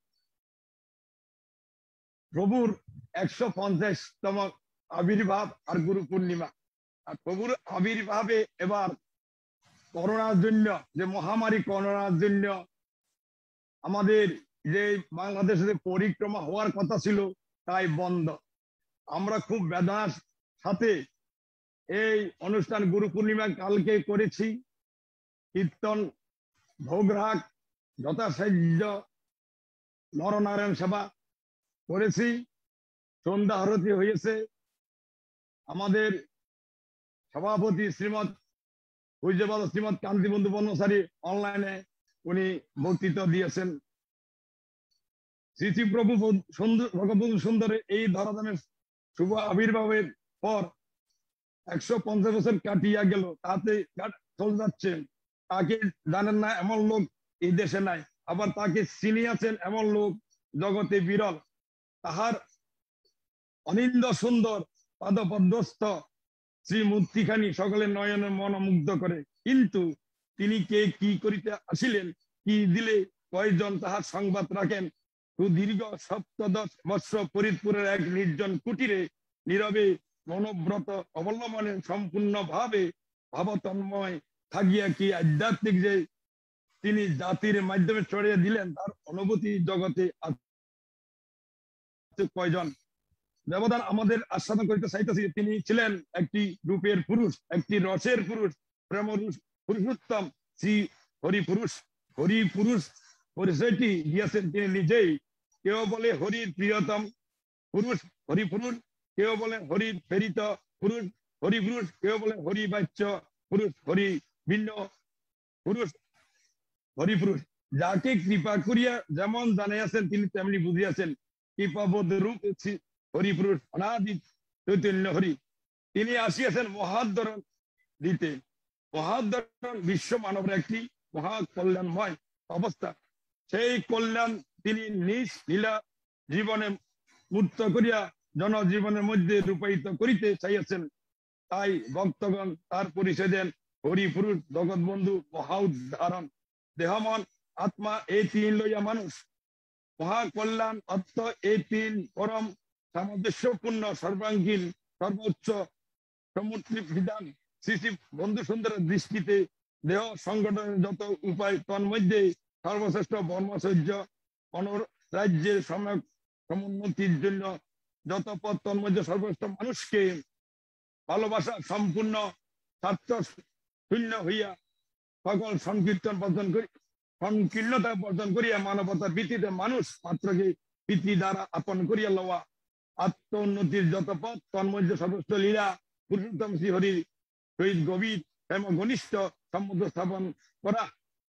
প্রভুর 150তম আবির্ভাব আর গুরু পূর্ণিমা। আর প্রভুর আবির্ভাবে এবার করোনার জন্য, যে মহামারী করোনার জন্য আমাদের যে বাংলাদেশে পরিক্রমা হওয়ার কথা ছিল তাই বন্ধ। আমরা খুব বেদনার সাথে এই অনুষ্ঠান গুরু পূর্ণিমা কালকে করেছি। কীর্তন, ভোগরাগ, যথাসাধ্য নরনারায়ণ সেবা করেছি। সন্ধ্যা আরতি হয়েছে। আমাদের সভাপতি শ্রীমৎ পূজ্যপাদ শ্রীমৎ কান্তিবন্ধু ব্রহ্মচারী অনলাইনে উনি বক্তৃতা দিয়েছেন। শ্রী শ্রী প্রভু ভগবন্ধু সুন্দরের এই ধরাধামের শুভ আবির্ভাবের পর 150 বছর কাটিয়া গেল, তাতে চলে যাচ্ছে। তাকে জানেন না এমন লোক এই দেশে নাই, আবার তাকে চিনিয়াছেন এমন লোক জগতে বিরল। তাহার অনিন্দ সুন্দর পাদপদ্মস্থ শ্রীমূর্তিখানি সকলের নয়নের মন মুগ্ধ করে। কিন্তু তিনি কে, কি করিতে আসিলেন, কি দিলে কয়জন তাহার সংবাদ রাখেন। সুদীর্ঘ 17 বৎসর ফরিদপুরের এক নির্জন কুটিরে নীরবে মনোব্রত অবলম্বনে সম্পূর্ণ ভাবে ভাবতন্ময় থাকিয়া কি আধ্যাত্মিক যে তিনি জাতির মাধ্যমে ছড়িয়ে দিলেন, তার অনুভূতি জগতে কয়জন। ব্যবধান আমাদের আস্বাদন করিতে চাইতেছি। তিনি ছিলেন একটি রূপের পুরুষ, একটি রসের পুরুষ, প্রেম পুরুষোত্তম শ্রী হরিপুরুষ। হরিপুরুষ পরিচয়টি দিয়েছেন তিনি নিজেই। কেউ বলে হরির প্রিয়তম পুরুষ হরিপুরুষ, কেউ বলে হরির প্রেরিত পুরুষ হরিপুরুষ, কেউ বলে হরিবাচ্য পুরুষ হরি ভিন্ন পুরুষ হরিপুরুষ। যাকে কৃপা করিয়া যেমন জানাইয়াছেন তিনি তেমনি বুঝিয়াছেন। কৃপাবোধ রূপ হরিপুরুষ অনাদি চৈতন্য হরি। তিনি আসিয়াছেন মহাদরণ দিতে। মহাদরণ বিশ্ব মানবের একটি মহা কল্যাণময় অবস্থা। সেই কল্যাণ তিনি নিজ লীলা জীবনে মূর্ত করিয়া জনজীবনের মধ্যে রূপায়িত করিতে চাইয়াছেন। তাই ভক্তগণ তার পরিচয় দেন হরিপুরুষ, জগৎ বন্ধু, মহা উদ্ধারণ। দেহ মন আত্মা এই তিন লইয়া মানুষ মহা কল্যাণ অর্থ এই তিন পরম সামঞ্জস্যপূর্ণ সর্বাঙ্গীন সর্বোচ্চ সমুদ্রী বিধান শ্রী শ্রী বন্ধু সুন্দরের দৃষ্টিতে দেহ সংগঠনের যত উপায় তন্মধ্যে সর্বশ্রেষ্ঠ বর্মচর্য রাজ্যের সমুন্নতির জন্য যত পথ তন্মধ্যে সর্বশ্রেষ্ঠ মানুষকে ভালোবাসা সম্পূর্ণ স্বার্থ শূন্য হইয়া সকল সংকীর্ণতা বর্জন করিয়া মানবতার ভিত্তিতে মানুষ মাত্রকে পিতৃ দ্বারা আপন করিয়া লওয়া আত্ম উন্নতির যত পথ তন্মধ্যে সর্বশ্রেষ্ঠ লীলা পুরুষোত্তম শ্রীহরির সহিত গভীর এবং ঘনিষ্ঠ সম্বন্ধ স্থাপন করা।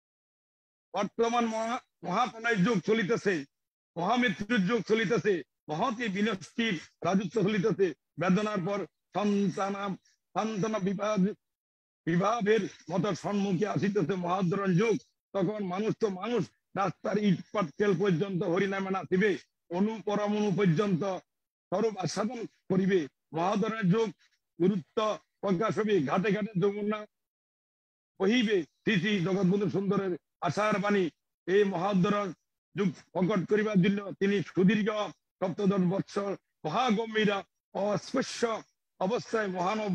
বর্তমান মহাপ্রণয় যুগ চলিতেছে, মহামৃত্যুর যুগ চলিতেছে, মহতি বিনষ্টির রাজত্ব চলিতেছে। বেদনার পর সান্ত্বনা বিভাবের মতো সম্মুখে আসিতেছে মহাধরণ যুগ। তখন মানুষ তো মানুষ রাস্তার ইট পাটকেল পর্যন্ত হরিনামে নাচিবে, অনুপরমাণু পর্যন্ত স্বরূপ আস্বাদন করিবে। মহাধরণের যুগ গুরুত্ব প্রকাশ হবে, ঘাটে ঘাটে যমুনা বহিবে। শ্রী শ্রী জগৎবন্ধু সুন্দরের আশার বাণী এই মহাধরণ যুগ প্রকট করিবার জন্য তিনি সুদীর্ঘ ৭০ বৎসর মহাগম্ভীরা অস্পৃশ্য অবস্থায়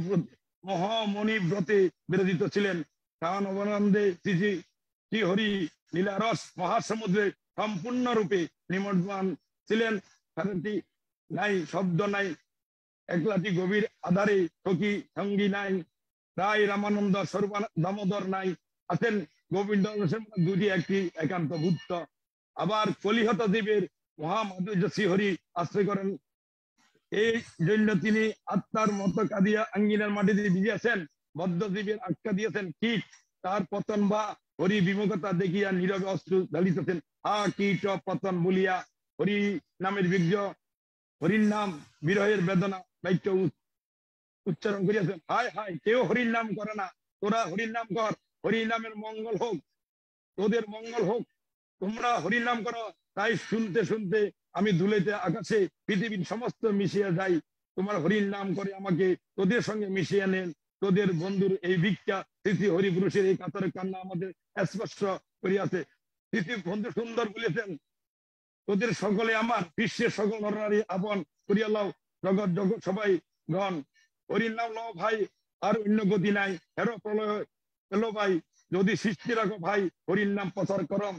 মহামণি ব্রতে বিরাজিত ছিলেন। কারণ অবনন্দে শ্রী শ্রী শ্রীহরি লীলারস মহাসমুদ্রে সম্পূর্ণরূপে নিমজ্জন ছিলেন। সারাটি নাই, শব্দ নাই, একলাটি গভীর আধারে সখী সঙ্গী নাই, রায় রামানন্দ স্বরূপ দামোদর নাই, আছেন গোবিন্দ দুটি একটি একান্ত ভূত। আবার কলিহত দেবের মহামাধুর্য শ্রীহরি আশ্রয় করেন, এই জন্য তিনি আত্মার মতো কাঁদিয়া আঙ্গিনার মাটিতে ভিজিয়াছেন। বদ্ধজীবের আখ্যা দিয়েছেন কীট, তার পতন বা হরি বিমুখতা দেখিয়া নীরবে অশ্রু ঢালিতেছেন। হা কীট পতন বলিয়া হরি নামের বিজ্ঞ, হরির নাম বিরহের বেদনা বাক্য উচ্চারণ করিয়াছেন। হায় হায়, কেউ হরির নাম করে না, তোরা হরির নাম কর, হরির নামের মঙ্গল হোক, তোদের মঙ্গল হোক। তোমরা হরির নাম করো, তাই শুনতে শুনতে আমি ধুলেতে আকাশে পৃথিবীর সমস্ত মিশিয়ে যাই। তোমার হরির নাম করে আমাকে তোদের সঙ্গে মিশিয়ে নেন। তোদের বন্ধুর এই ভিক্ষা স্মৃতি হরিপুরুষের এই কাতরের কান্না আমাদের স্পর্শ করিয়াছে। স্মৃতি বন্ধু সুন্দর বলেছেন, তোদের সকলে আমার বিশ্বের সকল নরনারী আপন করিয়া লও, জগৎ জগৎ সবাই গণ হরির নাম লও ভাই, আর অন্য গতি নাই। হেরো প্রলয় এলো ভাই, যদি সৃষ্টি রাখো ভাই, হরির নাম প্রচার করম।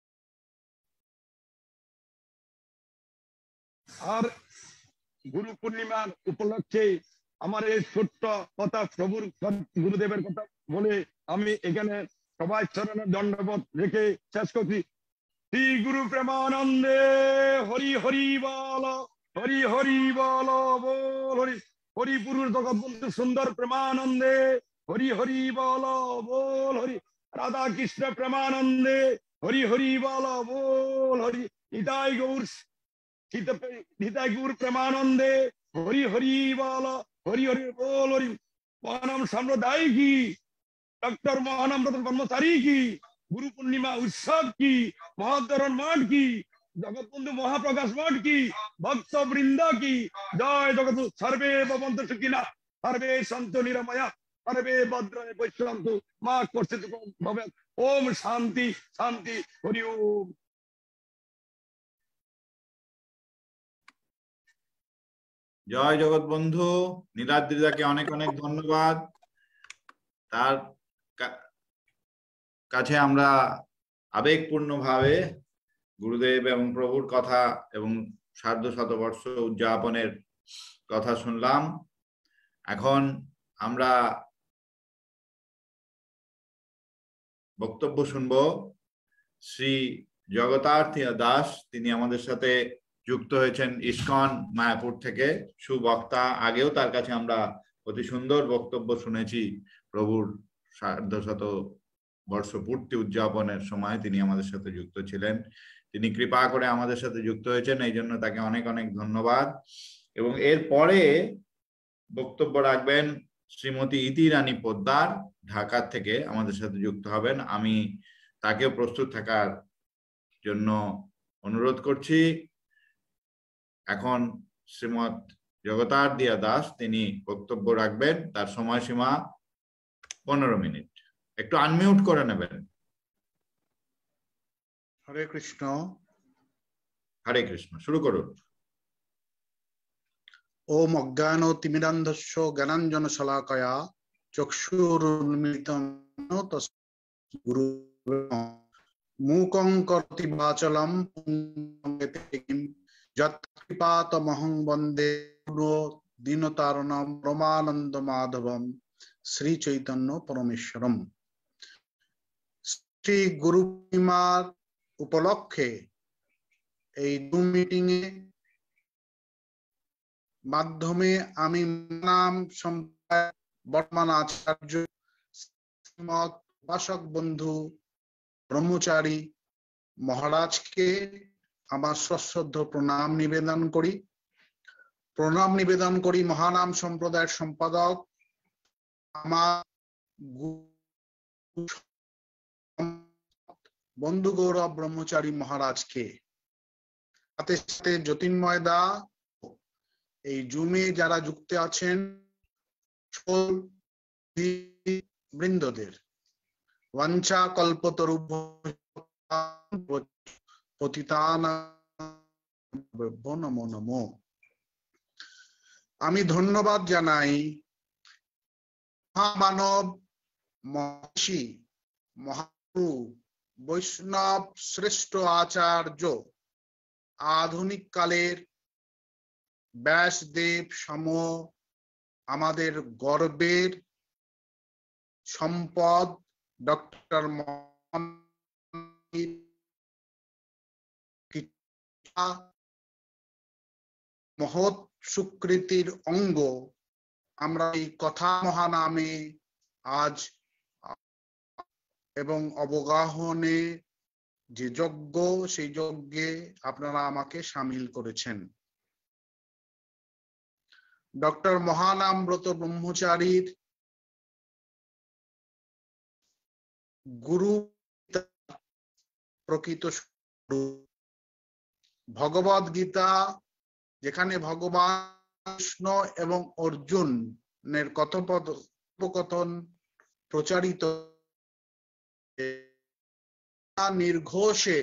আর গুরু পূর্ণিমার উপলক্ষে আমার এই ছোট্ট কথা প্রভুর গুরুদেবের কথা বলে আমি এখানে সবাই চরণে দণ্ডবোধ রেখে শেষ করছি। শ্রী গুরু প্রেমানন্দে হরি হরি বল, হরি হরি বল, বল হরি হরি। পুরুষ জগৎবন্ধু সুন্দর প্রেমানন্দে হরি হরি বল, বল হরি। রাধা কৃষ্ণ প্রেমানন্দে হরি হরি বল, বল হরি। নিতাই গৌর নিতাই গৌর প্রেমানন্দে হরি হরি বল, হরি হরি বল হরি। মহানাম সম্প্রদায় কি, ডক্টর মহানাম রতন ব্রহ্মচারী কি, গুরু পূর্ণিমা উৎসব কি, মহাধরণ মঠ কি, জগৎবন্ধু মহাপ্রকাশ মঠ কি, ভক্ত বৃন্দ কি। জয় জগৎ। সর্বে ভবন্তু সুখিনা, সর্বে সন্তু নিরাময়া, সর্বে ভদ্রাণি পশ্যন্তু মা কর্ষিত ভবেৎ। ওম শান্তি শান্তি, হরি ওম। জয় জগৎবন্ধু। নীলাদ্রিদাকে অনেক অনেক ধন্যবাদ। তার কাছে আমরা আবেগপূর্ণভাবে গুরুদেব এবং প্রভুর কথা এবং ১৫০ উদযাপনের কথা শুনলাম। এখন আমরা বক্তব্য শুনব শ্রী জগতার্থী দাস। তিনি আমাদের সাথে যুক্ত হয়েছেন ইস্কন মায়াপুর থেকে, সুবক্তা। আগেও তার কাছে আমরা অতি সুন্দর বক্তব্য শুনেছি প্রভুর ১৫০ পূর্তি উদযাপনের সময় তিনি আমাদের সাথে যুক্ত ছিলেন। তিনি কৃপা করে আমাদের সাথে যুক্ত হয়েছেন, এই জন্য তাকে অনেক অনেক ধন্যবাদ। এবং এরপরে বক্তব্য রাখবেন শ্রীমতী ইতি রানী পোদ্দার, ঢাকা থেকে আমাদের সাথে যুক্ত হবেন। আমি তাকেও প্রস্তুত থাকার জন্য অনুরোধ করছি। এখন শ্রীমৎ জগতার্থী দাস তিনি বক্তব্য রাখবেন। তার সময়সীমা 15 মিনিট। একটু আনমিউট করে নেবেন। হরে কৃষ্ণ। হরে কৃষ্ণ, শুরু করুন। ओम अज्ञानतिमिरान्धस्य ज्ञानाञ्जनशलाकया चक्षुरुन्मिलितं तस्मै गुरुर्ब्रह्मा मूकं करोति वाचालं यत्कृपातमहं वन्दे गुरो दीनतारणं परमानन्दमाधवं श्रीचैतन्य परमेश्वरम। श्री गुरु पूर्णिमार उपलक्षे এই জুম মিটিং এ মাধ্যমে আমি নাম সম্প্রদায় বর্তমান আচার্য শ্রীমৎ উপাসক বন্ধু ব্রহ্মচারী মহারাজকে আমার সশ্রদ্ধ প্রণাম নিবেদন করি মহানাম সম্প্রদায়ের সম্পাদক আমার বন্ধু গৌরব ব্রহ্মচারী মহারাজকে, সাথে সাথে জ্যোতির্ময় দা এই জুমে যারা যুক্ত আছেন বৃন্দদের ওয়াঞ্ছা কল্পতরুভ্যো নমো নমো। আমি ধন্যবাদ জানাই মহামানব মহর্ষি মহাগুরু বৈষ্ণব শ্রেষ্ঠ আচার্য আধুনিক কালের ব্যাসদেব সম আমাদের গর্বের সম্পদ ডক্টর মহৎ সুকৃতির অঙ্গ আমরা এই কথা মহানামে আজ এবং অবগাহনে যে যজ্ঞ সেই যজ্ঞে আপনারা আমাকে শামিল করেছেন। ডক্টর মহানামব্রত ব্রহ্মচারীর গুরু প্রকৃত ভগবদ গীতা, যেখানে ভগবান কৃষ্ণ এবং অর্জুনের কথোপকথন প্রচারিত নির্ঘোষে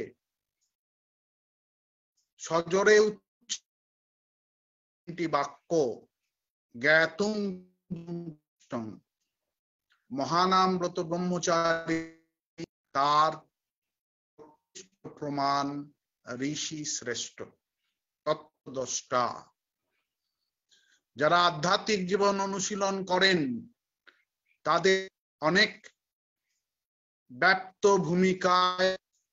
সজোরে বাক্য জ্ঞাতুং মহানামব্রত ব্রহ্মচারী তার প্রমাণ ঋষি শ্রেষ্ঠ তত্ত্বদ্রষ্টা। যারা আধ্যাত্মিক জীবন অনুশীলন করেন তাদের অনেক ব্যাপ্ত ভূমিকায়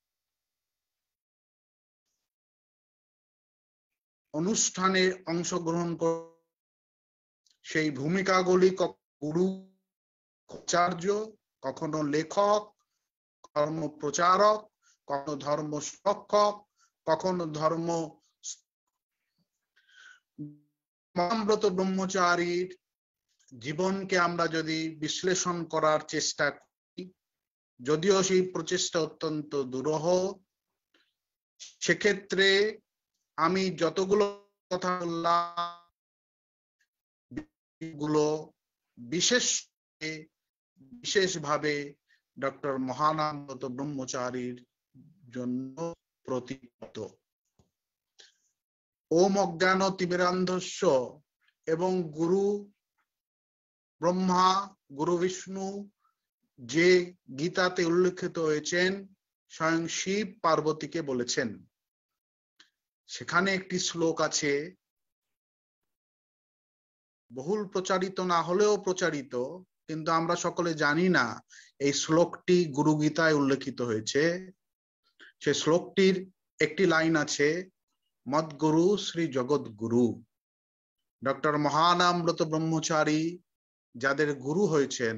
অনুষ্ঠানে অংশগ্রহণ করে সেই ভূমিকাগুলি গুরু আচার্য, কখনো লেখক, ধর্ম প্রচারক, কখনো ধর্ম সংরক্ষক, কখনো ধর্ম মহানামব্রত ব্রহ্মচারীর জীবনকে আমরা যদি বিশ্লেষণ করার চেষ্টা করি, যদিও সেই প্রচেষ্টা অত্যন্ত দুরূহ, সেক্ষেত্রে আমি যতগুলো কথা বললাম গুলো বিশেষভাবে ডক্টর মহানামব্রত ব্রহ্মচারীর জন্য প্রতিপাদ্য। ওম অজ্ঞান তিমিরান্ধস্য এবং গুরু ব্রহ্মা গুরু বিষ্ণু যে গীতাতে উল্লেখিত হয়েছেন স্বয়ং শিব পার্বতীকে বলেছেন। সেখানে একটি শ্লোক আছে, বহুল প্রচারিত না হলেও প্রচারিত, কিন্তু আমরা সকলে জানি না এই শ্লোকটি গুরু গীতায় উল্লেখিত হয়েছে। সে শ্লোকটির একটি লাইন আছে, মদ্গুরু শ্রী জগৎগুরু। ডক্টর মহানামব্রত ব্রহ্মচারী যাদের গুরু হয়েছেন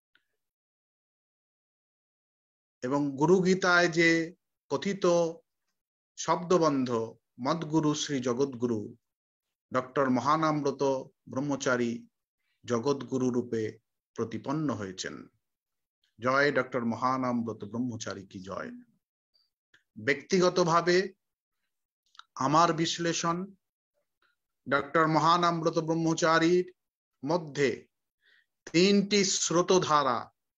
এবং গুরু গীতায় যে কথিত শব্দবন্ধ মদ্গুরু শ্রী জগৎগুরু, ডক্টর মহানামব্রত ব্রহ্মচারী জগৎগুরু রূপে প্রতিপন্ন হয়েছেন। জয় ডক্টর মহানামব্রত ব্রহ্মচারী কি জয়। ব্যক্তিগতভাবে আমার বিশ্লেষণ, ডক্টর মহানামব্রত ব্রহ্মচারীর মধ্যে তিনটি স্রোতধারা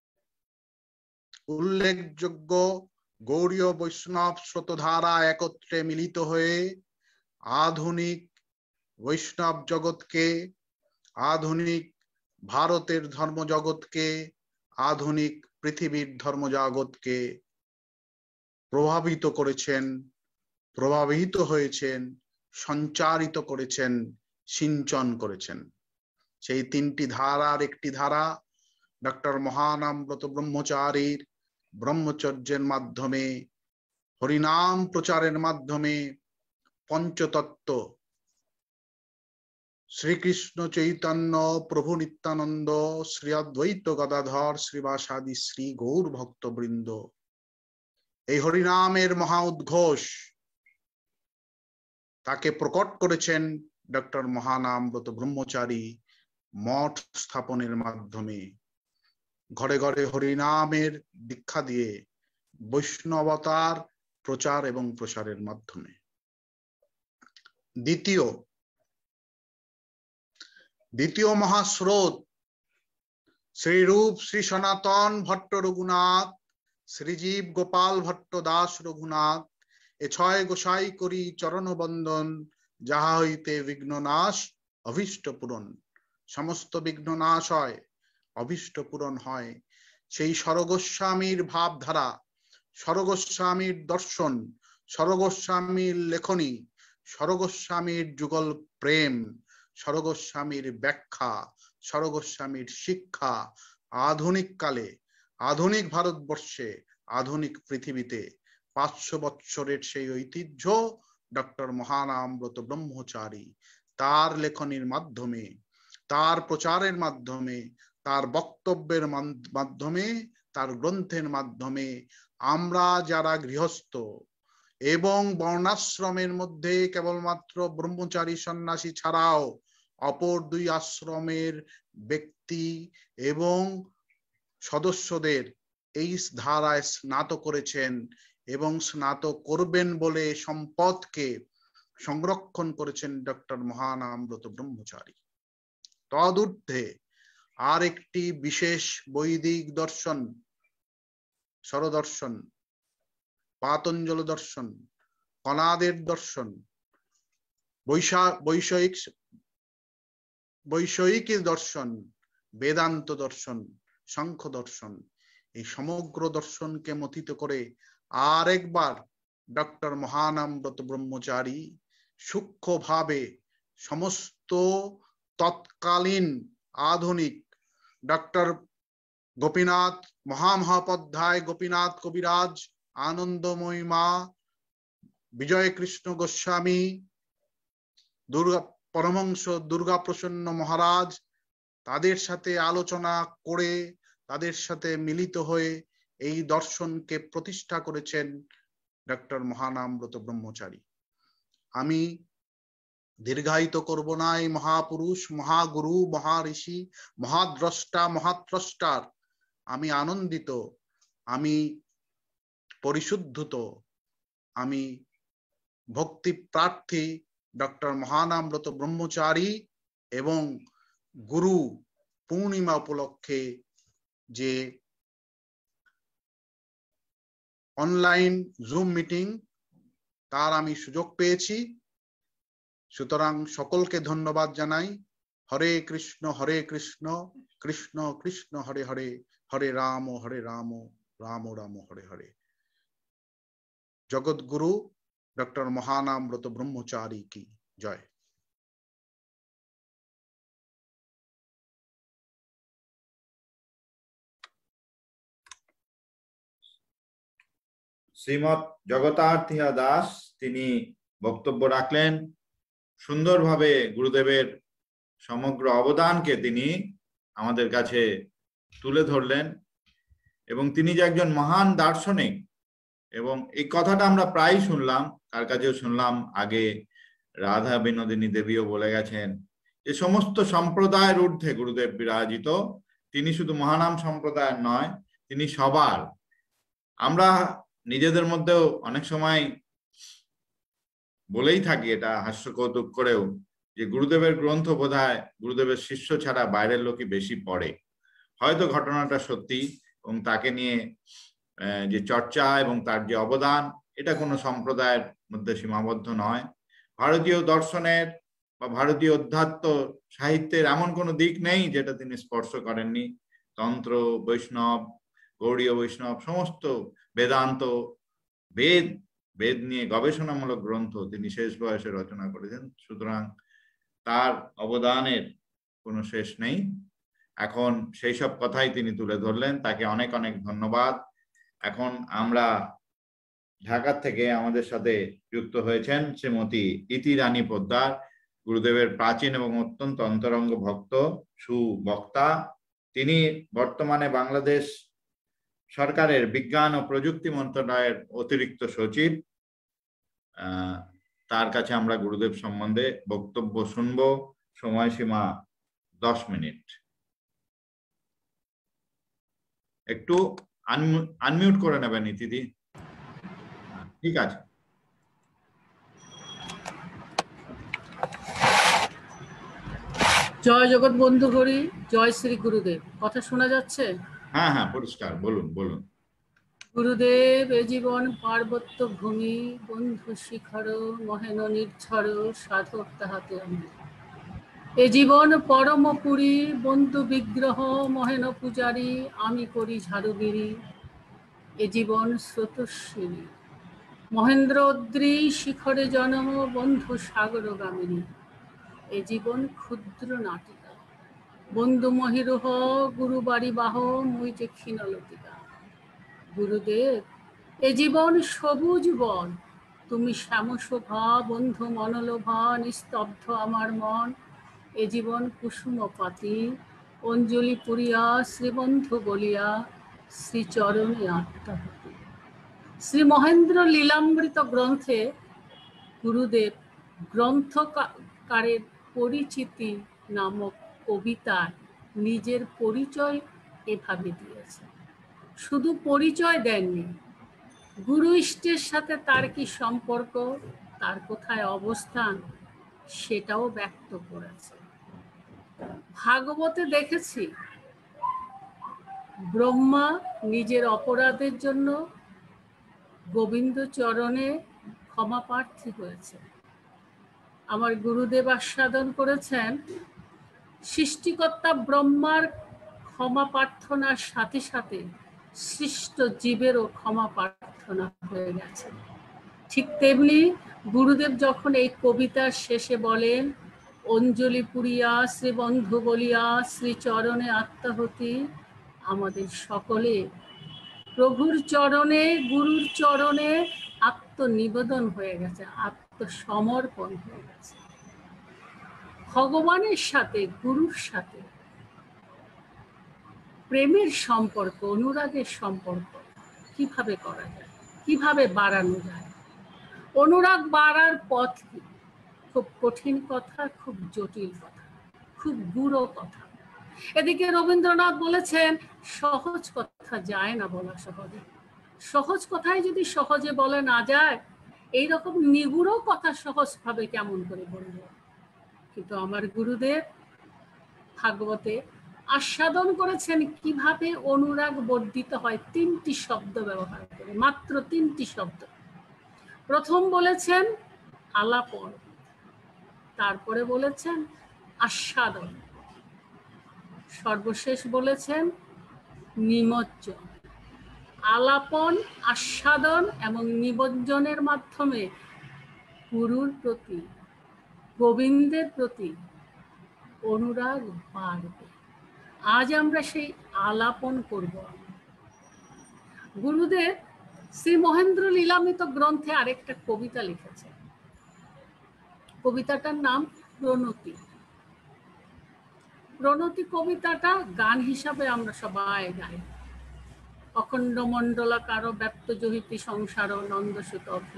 উল্লেখযোগ্য গৌড়ীয় বৈষ্ণব স্রোতধারা একত্রে মিলিত হয়ে আধুনিক বৈষ্ণব জগৎকে, আধুনিক ভারতের ধর্ম জগৎকে, আধুনিক পৃথিবীর ধর্ম জগৎকে প্রভাবিত করেছেন, প্রভাবিত হয়েছেন, সঞ্চারিত করেছেন, সিঞ্চন করেছেন। সেই তিনটি ধারার একটি ধারা ডক্টর মহানামব্রত ব্রহ্মচারীর ব্রহ্মচর্যের মাধ্যমে, হরিনাম প্রচারের মাধ্যমে পঞ্চতত্ত্ব শ্রীকৃষ্ণ চৈতন্য প্রভু নিত্যানন্দ শ্রী অদ্বৈত গদাধর শ্রীবাসাদি শ্রী গৌর ভক্তবৃন্দ এই হরিনামের মহা উদ্ঘোষ তাকে প্রকট করেছেন ডক্টর মহানামব্রত ব্রহ্মচারী মঠ স্থাপনের মাধ্যমে, ঘরে ঘরে হরিনামের দীক্ষা দিয়ে, বৈষ্ণবতার প্রচার এবং প্রসারের মাধ্যমে। দ্বিতীয় মহাস্রোত শ্রীরূপ শ্রী সনাতন ভট্ট রঘুনাথ, শ্রীজীব গোপাল ভট্ট দাস রঘুনাথ, এ ছয় গোসাই করি চরণ বন্দন, যাহা হইতে বিঘ্ন নাশ অভীষ্ট পূরণ। সমস্ত বিঘ্ন নাশ হয়, অভীষ্ট পূরণ হয়। সেই স্বরগোস্বামীর ভাবধারা, স্বরগোস্বামীর দর্শন, স্বরগোস্বামীর লেখনী, স্বরগোস্বামীর যুগল প্রেম, স্বরগোস্বামীর ব্যাখ্যা, স্বরগোস্বামীর শিক্ষা আধুনিক কালে, আধুনিক ভারতবর্ষে, আধুনিক পৃথিবীতে 500 বৎসরের সেই ঐতিহ্য ডক্টর মহানামব্রত ব্রহ্মচারী তার লেখনীর মাধ্যমে, তার প্রচারের মাধ্যমে, তার বক্তব্যের মাধ্যমে, তার গ্রন্থের মাধ্যমে আমরা যারা গৃহস্থ এবং বর্ণাশ্রমের মধ্যে কেবলমাত্র ব্রহ্মচারী সন্ন্যাসী ছাড়াও অপর 2 আশ্রমের ব্যক্তি এবং সদস্যদের এই ধারায় স্নাত করেছেন এবং স্নাত করবেন বলে সম্পদকে সংরক্ষণ করেছেন ডক্টর মহানামব্রত ব্রহ্মচারী। তদূর্ধ্বে আর একটি বিশেষ বৈদিক দর্শন, স্বরদর্শন, পাতঞ্জল দর্শন, কণাদের দর্শন, বৈষয়িক দর্শন, বেদান্ত দর্শন, সাংখ্য দর্শন, এই সমগ্র দর্শনকে মথিত করে আর একবার ডক্টর মহানামব্রত ব্রহ্মচারী সূক্ষ্মভাবে সমস্ত তৎকালীন আধুনিক ডক্টর গোপীনাথ মহামহাপধ্যায়, গোপীনাথ কবিরাজ, আনন্দময়ী মা, বিজয় কৃষ্ণ গোস্বামী, পরমহংস দুর্গা প্রসন্ন মহারাজ, তাদের সাথে আলোচনা করে, তাদের সাথে মিলিত হয়ে এই দর্শনকে প্রতিষ্ঠা করেছেন ডক্টর মহানামব্রত ব্রহ্মচারী। আমি দীর্ঘায়িত করব না এই মহাপুরুষ, মহাগুরু, মহাঋষি, মহাদ্রষ্টা, মহাত্রষ্টার আমি আনন্দিত, আমি পরিশুদ্ধত, আমি ভক্তি প্রার্থী ডক্টর মহানামব্রত ব্রহ্মচারী এবং গুরু পূর্ণিমা উপলক্ষে যে অনলাইন জুম মিটিং তার আমি সুযোগ পেয়েছি, সুতরাং সকলকে ধন্যবাদ জানাই। হরে কৃষ্ণ কৃষ্ণ কৃষ্ণ হরে হরে, হরে রাম রাম রাম হরে হরে। জগৎগুরু ডক্টর মহানামব্রত ব্রহ্মচারী কি জয়। শ্রীমৎ জগতার্থিয়া দাস তিনি বক্তব্য রাখলেন, সুন্দরভাবে গুরুদেবের সমগ্র অবদানকে তিনি আমাদের কাছে তুলে ধরলেন এবং তিনি যে একজন মহান দার্শনিক, এবং এই কথাটা আমরা প্রায় শুনলাম, তার কাছেও শুনলাম, আগে রাধা বিনোদিনী দেবীও বলে গেছেন যে সমস্ত সম্প্রদায়ের ঊর্ধ্বে গুরুদেব বিরাজিত, তিনি শুধু মহানাম সম্প্রদায়ের নয়, তিনি সবার। আমরা নিজেদের মধ্যেও অনেক সময় বলেই থাকি এটা হাস্য কৌতুক করেও, যে গুরুদেবের গ্রন্থ বোধহয় গুরুদেবের শিষ্য ছাড়া বাইরের লোকই বেশি পড়ে। হয়তো ঘটনাটা সত্যি, এবং তাকে নিয়ে যে চর্চা এবং তার যে অবদান, এটা কোনো সম্প্রদায়ের মধ্যে সীমাবদ্ধ নয়। ভারতীয় দর্শনের বা ভারতীয় অধ্যাত্ম সাহিত্যের এমন কোনো দিক নেই যেটা তিনি স্পর্শ করেননি। তন্ত্র, বৈষ্ণব, গৌড়ীয় বৈষ্ণব, সমস্ত বেদান্ত, বেদ নিয়ে গবেষণামূলক গ্রন্থ তিনি শেষ বয়সে রচনা করেছেন। সুতরাং তার অবদানের কোনো শেষ নেই। এখন সেই সব কথাই তিনি তুলে ধরলেন, তাকে অনেক অনেক ধন্যবাদ। এখন আমরা ঢাকা থেকে আমাদের সাথে যুক্ত হয়েছেন শ্রীমতী ইতি রানী পোদ্দার, গুরুদেবের প্রাচীন এবং অত্যন্ত অন্তরঙ্গ ভক্ত, সুবক্তা। তিনি বর্তমানে বাংলাদেশ সরকারের বিজ্ঞান ও প্রযুক্তি মন্ত্রণালয়ের অতিরিক্ত সচিব। তার কাছে আমরা গুরুদেব সম্বন্ধে বক্তব্য শুনব। সময়সীমা 10 মিনিট। একটু আনমিউট করে নেবেন ইতিদি। ঠিক আছে। জয় জগৎ বন্ধু হরি, জয় শ্রী গুরুদেব। কথা শোনা যাচ্ছে? হ্যাঁ হ্যাঁ, পরিষ্কার। বলুন বলুন। গুরুদেব এ জীবন পার্বত্য ভূমি, বন্ধু শিখর মহেন নির্ঝর, সাধক তাহাতে আমি। এ জীবন পরম পুরী, বন্ধু বিগ্রহ মহেন পূজারী, আমি করি ঝাড়ুগিরি। এ জীবন স্রোতস্বিনী, মহেন্দ্র অদ্রি শিখরে জনম, বন্ধু সাগর গামিনী। এ জীবন ক্ষুদ্র নাটিকা, বন্ধু মহিরুহ, গুরু বাড়ি বাহ, মুই যে ক্ষীণলতিকা। গুরুদেব এ জীবন সবুজ বন, তুমি শ্যামশোভা, বন্ধু মনোলোভা, নিস্তব্ধ আমার মন। এ জীবন কুসুম পাতি, অঞ্জলি পুরিয়া, শ্রীবন্ধু বলিয়া, শ্রীচরণে আত্মাহুতি। শ্রী মহেন্দ্র লীলামৃত গ্রন্থে গুরুদেব গ্রন্থকারের পরিচিতি নামক কবিতায় নিজের পরিচয় এভাবে দিয়েছেন। শুধু পরিচয় দেননি, গুরু ইষ্টের সাথে তার কি সম্পর্ক, তার কোথায় অবস্থান, সেটাও ব্যক্ত করেছে। ভাগবতে দেখেছি ব্রহ্মা নিজের অপরাধের জন্য গোবিন্দ চরণে ক্ষমা প্রার্থী হয়েছে। আমার গুরুদেব আস্বাদন করেছেন সৃষ্টিকর্তা ব্রহ্মার ক্ষমা প্রার্থনার সাথে সাথে সৃষ্ট জীবেরও ক্ষমা প্রার্থনা হয়ে গেছে। ঠিক তেমনি গুরুদেব যখন এই কবিতার শেষে বলেন, অঞ্জলি পুরিয়া, শ্রীবন্ধু বলিয়া, শ্রীচরণে আত্মাহুতি, আমাদের সকলে প্রভুর চরণে, গুরুর চরণে আত্মনিবেদন হয়ে গেছে, আত্মসমর্পণ হয়ে গেছে। ভগবানের সাথে, গুরুর সাথে প্রেমের সম্পর্ক, অনুরাগের সম্পর্ক কিভাবে করা যায়, কিভাবে বাড়ানো যায়? অনুরাগ বাড়ার পথ কি? খুব কঠিন কথা, খুব জটিল কথা, খুব গূঢ় কথা। এদিকে রবীন্দ্রনাথ বলেছেন সহজ কথা যায় না বলা সহজে। সহজ কথাই যদি সহজে বলা না যায়, এইরকম নিগুড় কথা সহজভাবে কেমন করে বলব? কিন্তু আমার গুরুদেব ভাগবতে আস্বাদন করেছেন কিভাবে অনুরাগ বর্ধিত হয় 3টি শব্দ ব্যবহার করে, মাত্র 3টি শব্দ। প্রথম বলেছেন আলাপন, তারপরে বলেছেন আস্বাদন, সর্বশেষ বলেছেন নিমজ্জন। আলাপন, আস্বাদন এবং নিমজ্জনের মাধ্যমে গুরুর প্রতি, গোবিন্দের প্রতি অনুরাগ বাড়বে। আজ আমরা সেই আলাপন করব। গুরুদেব শ্রী মহেন্দ্র লীলামৃত গ্রন্থে আরেকটা কবিতা লিখেছে। কবিতাটার নাম প্রণতি। প্রণতি কবিতাটা গান হিসাবে আমরা সবাই গাই। অখণ্ড মণ্ডলাকার ব্যক্ত জহিতি সংসার নন্দসুত অখিল।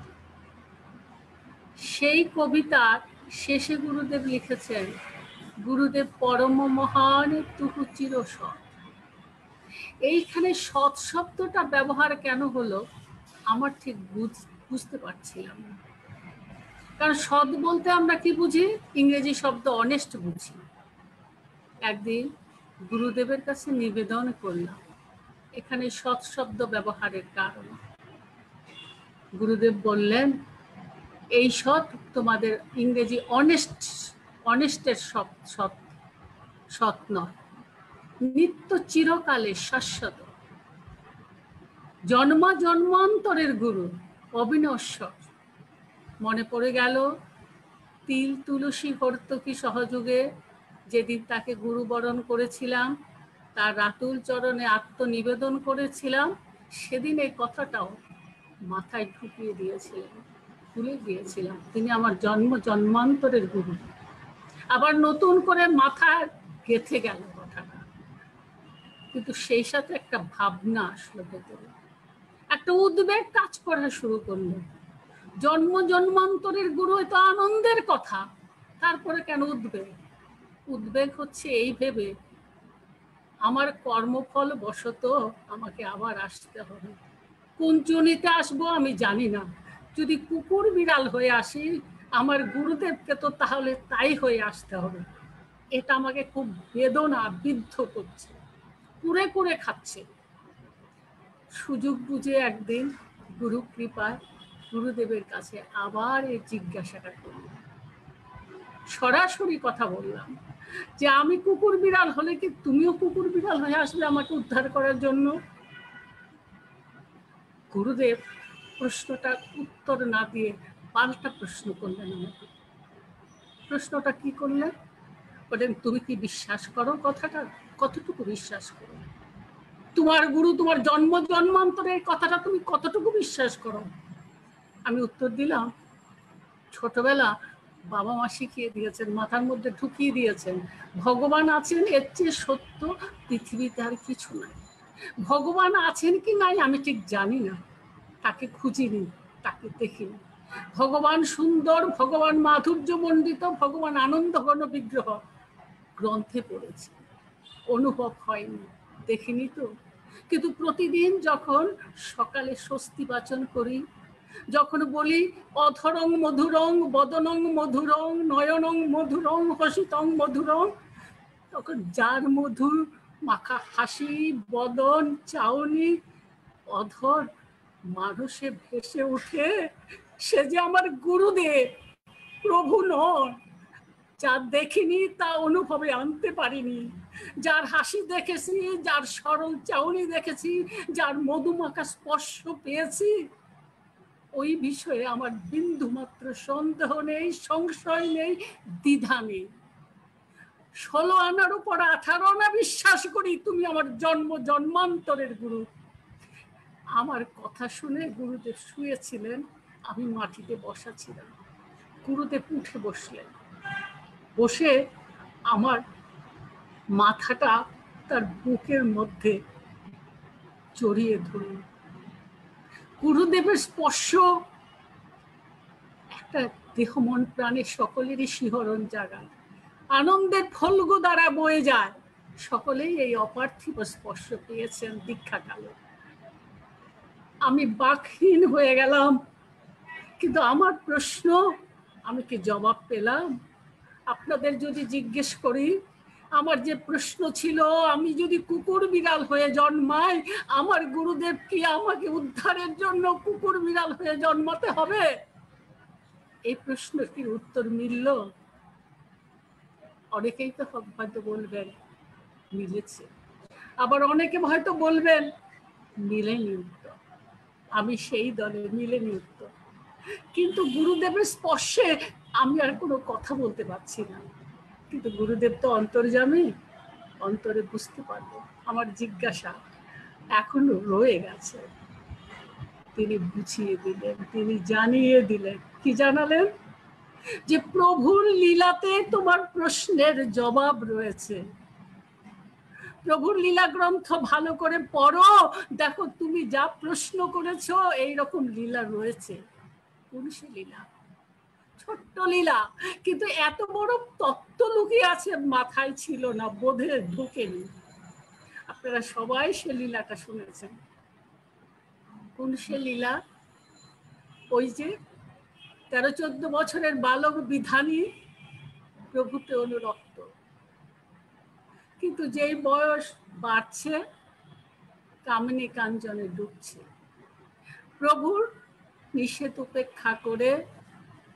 সেই কবিতার শেষে গুরুদেব লিখেছেন, গুরুদেব পরম মহান তুহু চির সৎ। এইখানে সৎ শব্দটা ব্যবহার কেন হলো আমার ঠিক বুঝতে পারছিলাম না। কারণ সৎ বলতে আমরা কি বুঝি? ইংরেজি শব্দ অনেস্ট বুঝি। একদিন গুরুদেবের কাছে নিবেদন করলাম এখানে সৎ শব্দ ব্যবহারের কারণ। গুরুদেব বললেন, এই সৎ তোমাদের ইংরেজি অনেস্টের সৎ নয়, নিত্য চিরকালে শাশ্বত, জন্মান্তরের গুরু, অবিনশ্বর। মনে পড়ে গেল তিল তুলসী হর্তকী সহযোগে যেদিন তাকে গুরুবরণ করেছিলাম, তার রাতুল চরণে আত্মনিবেদন করেছিলাম, সেদিন এই কথাটাও মাথায় ঢুকিয়ে দিয়েছিলেন, তুলে দিয়েছিলাম। তিনি আমার জন্মান্তরের গুরু। আবার নতুন করে মাথায় গেঁথে গেল কথাটা, কিন্তু সেই সাথে একটা ভাবনা আসলো ভেতরে, একটা উদ্বেগ কাজ করা শুরু করলো। জন্মান্তরের গুরু, তো আনন্দের কথা, তারপরে কেন উদ্বেগ? উদ্বেগ হচ্ছে এই ভেবে আমার কর্মফল বশত আমাকে আবার আসতে হবে। কোন জনিতে আসবো আমি জানি না। যদি কুকুর বিড়াল হয়ে আসি, আমার গুরুদেবকে তো তাহলে তাই হয়ে আসতে হবে। এটা আমাকে খুব বেদনা বিদ্ধ করছে, কুরে কুরে খাচ্ছে। সুযোগ বুঝে একদিন গুরু কৃপায় গুরুদেবের কাছে আবার এই জিজ্ঞাসাটা করলাম, সরাসরি কথা বললাম যে আমি কুকুর বিড়াল হলে কি তুমিও কুকুর বিড়াল হয়ে আসবে আমাকে উদ্ধার করার জন্য? গুরুদেব প্রশ্নটা উত্তর না দিয়ে পাল্টা প্রশ্ন করলেন আমাকে। প্রশ্নটা কি করলেন? বলেন, তুমি কি বিশ্বাস করো কথাটা? কতটুকু বিশ্বাস করো? তোমার গুরু তোমার জন্মান্তরের কথাটা তুমি কতটুকু বিশ্বাস করো? আমি উত্তর দিলাম, ছোটবেলা বাবা মা শিখিয়ে দিয়েছেন, মাথার মধ্যে ঢুকিয়ে দিয়েছেন, ভগবান আছেন, এর চেয়ে সত্য পৃথিবীতে আর কিছু নাই। ভগবান আছেন কি নাই আমি ঠিক জানি না, তাকে খুঁজিনি, তাকে দেখিনি। ভগবান সুন্দর, ভগবান মাধুর্যমণ্ডিত, ভগবান আনন্দঘন বিগ্রহ গ্রন্থে পড়েছি, অনুভব হয়নি, দেখিনি তো। কিন্তু প্রতিদিন যখন সকালে স্বস্তি বাচন করি, যখন বলি অধরং মধুরং বদনং মধুরং নয়নং মধুরং হসিতং মধুরং, তখন যার মধুর মাখা হাসি, বদন, চাউনি, অধর মানুষে ভেসে উঠে, সে যে আমার গুরুদেব, প্রভু নয়। যার দেখিনি তা অনুভবে আনতে পারিনি, যার হাসি দেখেছি, যার সরল চাউনি দেখেছি, যার মধুমাখা স্পর্শ পেয়েছি, ওই বিষয়ে আমার বিন্দু মাত্র সন্দেহ নেই, সংশয় নেই, দ্বিধা নেই। 16 আনার উপর 18 আনা বিশ্বাস করি তুমি আমার জন্মান্তরের গুরু। আমার কথা শুনে গুরুদেব শুয়েছিলেন, আমি মাটিতে বসা ছিলাম। গুরুদেব উঠে বসলেন, বসে আমার মাথাটা তার বুকের মধ্যে জড়িয়ে ধরল। গুরুদেবের স্পর্শ একটা দেহ মন প্রাণের সকলেরই শিহরণ জাগায়, আনন্দের ফল্গু দ্বারা বয়ে যায়। সকলেই এই অপার্থিব স্পর্শ পেয়েছেন দীক্ষাকালে। আমি বাকহীন হয়ে গেলাম, কিন্তু আমার প্রশ্ন, আমি কি জবাব পেলাম? আপনাদের যদি জিজ্ঞেস করি, আমার যে প্রশ্ন ছিল, আমি যদি কুকুর বিড়াল হয়ে জন্মাই, আমার গুরুদেব কি আমাকে উদ্ধারের জন্য কুকুর বিড়াল হয়ে জন্মাতে হবে? এই প্রশ্নটির উত্তর মিলল? অনেকেই তো হয়তো বলবেন মিলেছে, আবার অনেকে হয়তো বলবেন মিলেনি উত্তর। আমি সেই দলে মিলেনি উত্তর। কিন্তু গুরুদেবের স্পর্শে আমি আর কোনো কথা বলতে পারছি না। কিন্তু গুরুদেব তো অন্তর্যামী, অন্তরে বুঝতে পারবো আমার জিজ্ঞাসা এখনো রয়ে গেছে। তিনি বুঝিয়ে দিলেন, তিনি জানিয়ে দিলেন। কি জানালেন? যে প্রভুর লীলাতে তোমার প্রশ্নের জবাব রয়েছে। প্রভুর লীলা গ্রন্থ ভালো করে পড়ো, দেখো তুমি যা প্রশ্ন করেছো এইরকম লীলা রয়েছে। কোন সে লীলা? ছোট্ট লীলা, কিন্তু এত বড় তত্ত্ব লুকিয়ে আছে মাথায় ছিল না, বোধে ঢোকেনি। আপনারা সবাই সে লীলাটা শুনেছেন। কোন সে লীলা? ওই যে 13-14 বছরের বালক বিধানী প্রভুতে অনুরক্ত, কিন্তু যেই বয়স বাড়ছে কামিনী কাঞ্চনে ডুবছে। প্রভুর নিষেধ উপেক্ষা করে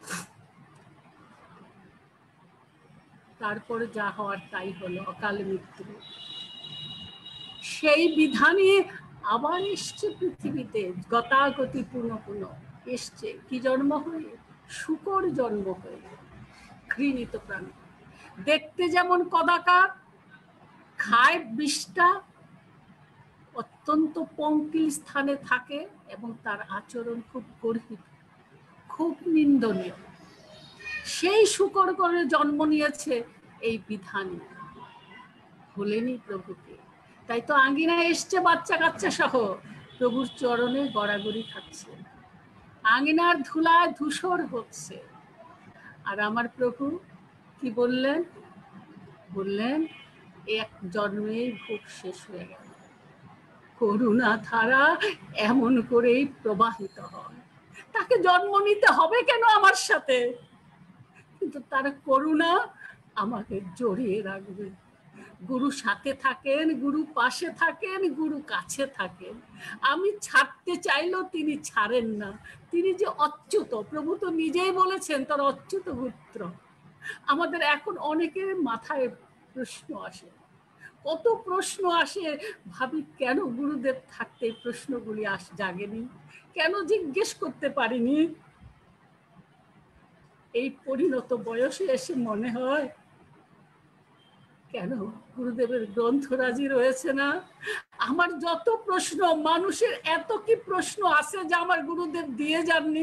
তারপরে যা হওয়ার তাই হলো, অকাল মৃত্যু। সেই বিধানে আবার এসছে পৃথিবীতে, গতাগতি পুনঃ পুনঃ এসছে। কি জন্ম হয়ে? শূকর জন্ম হয়ে, ঘৃণিত প্রাণী। দেখতে যেমন কদাকার, খায় বিষটা, অত্যন্ত পঙ্কিল স্থানে থাকে এবং তার আচরণ খুব গর্হিত, খুব নিন্দনীয়। সেই শূকর করে জন্ম নিয়েছে এই বিধানী, ভুলেনি প্রভুকে। তাই তো আঙ্গিনায় এসছে বাচ্চা কাচ্চা সহ, প্রভুর চরণে গড়াগড়ি খাচ্ছে, আঙ্গিনার ধুলায় ধূসর হচ্ছে। আর আমার প্রভু কি বললেন? বললেন এক জন্মেই ভোগ শেষ হয়ে গেল। করুণা ধারা এমন করেই প্রবাহিত হয়। তাকে জন্ম নিতে হবে কেন আমার সাথে? কিন্তু তার করুণা আমাকে জড়িয়ে রাখবে। গুরু সাথে থাকেন, গুরু পাশে থাকেন, গুরু কাছে থাকেন। আমি ছাড়তে চাইলেও তিনি ছাড়েন না। তিনি যে অচ্যুত, প্রভু তো নিজেই বলেছেন তার অচ্যুত পুত্র। আমাদের এখন অনেকের মাথায় প্রশ্ন আসে, কত প্রশ্ন আসে, ভাবি কেন গুরুদেব থাকতে এই প্রশ্নগুলি জাগেনি, কেন জিজ্ঞেস করতে পারিনি। এই পরিণত বয়সে এসে মনে হয় কেন গুরুদেবের গ্রন্থরাজি রয়েছে না? আমার যত প্রশ্ন, মানুষের এত কি প্রশ্ন আছে যা আমার গুরুদেব দিয়ে যাননি।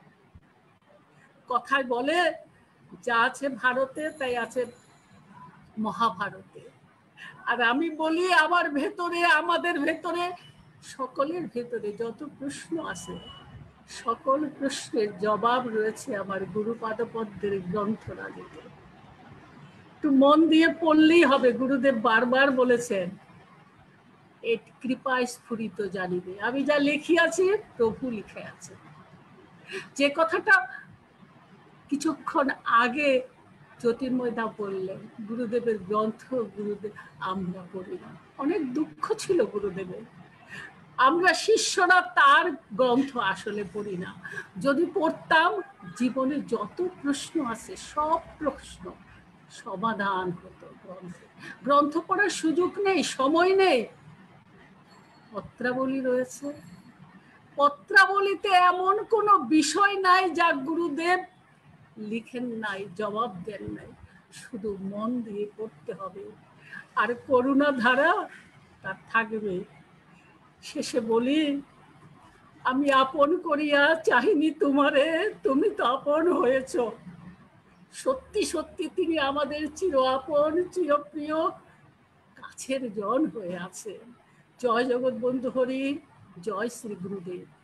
কথায় বলে যা আছে ভারতে তাই আছে মহাভারতে। আর আমি বলি আমার ভেতরে, আমাদের ভেতরে, সকলের ভেতরে যত প্রশ্ন আছে, সকল প্রশ্নের জবাব রয়েছে আমার গুরুপাদপদ্মের গ্রন্থরাজিতে। একটু মন দিয়ে পড়লেই হবে। গুরুদেব বারবার বলেছেন এ কৃপায় স্ফুরিত জানিবে। আমি যা লিখিয়াছি প্রভু লিখে আছে। যে কথাটা কিছুক্ষণ আগে জ্যোতির্ময়দা বললেন, গুরুদেবের গ্রন্থ গুরুদেব আমরা পড়ি না। অনেক দুঃখ ছিল গুরুদেবের, আমরা শিষ্যরা তার গ্রন্থ আসলে পড়ি না। যদি পড়তাম জীবনে যত প্রশ্ন আছে সব প্রশ্ন সমাধান হতো গ্রন্থে। গ্রন্থ পড়ার সুযোগ নেই, সময় নেই। পত্রাবলী রয়েছে, পত্রাবলীতে এমন কোনো বিষয় নাই যা গুরুদেব লিখেন নাই, জবাব দেন নাই। শুধু মন দিয়ে পড়তে হবে, আর করুণা ধারা তার থাকবে। শেষে বলি, আমি আপন করিয়া চাহিনি তোমারে, তুমি তো আপন হয়েছ। সত্যি সত্যি তিনি আমাদের চির আপন, চিরপ্রিয়, কাছের জন হয়ে আছে। জয় জগৎ বন্ধু হরি, জয় শ্রী গুরুদেব।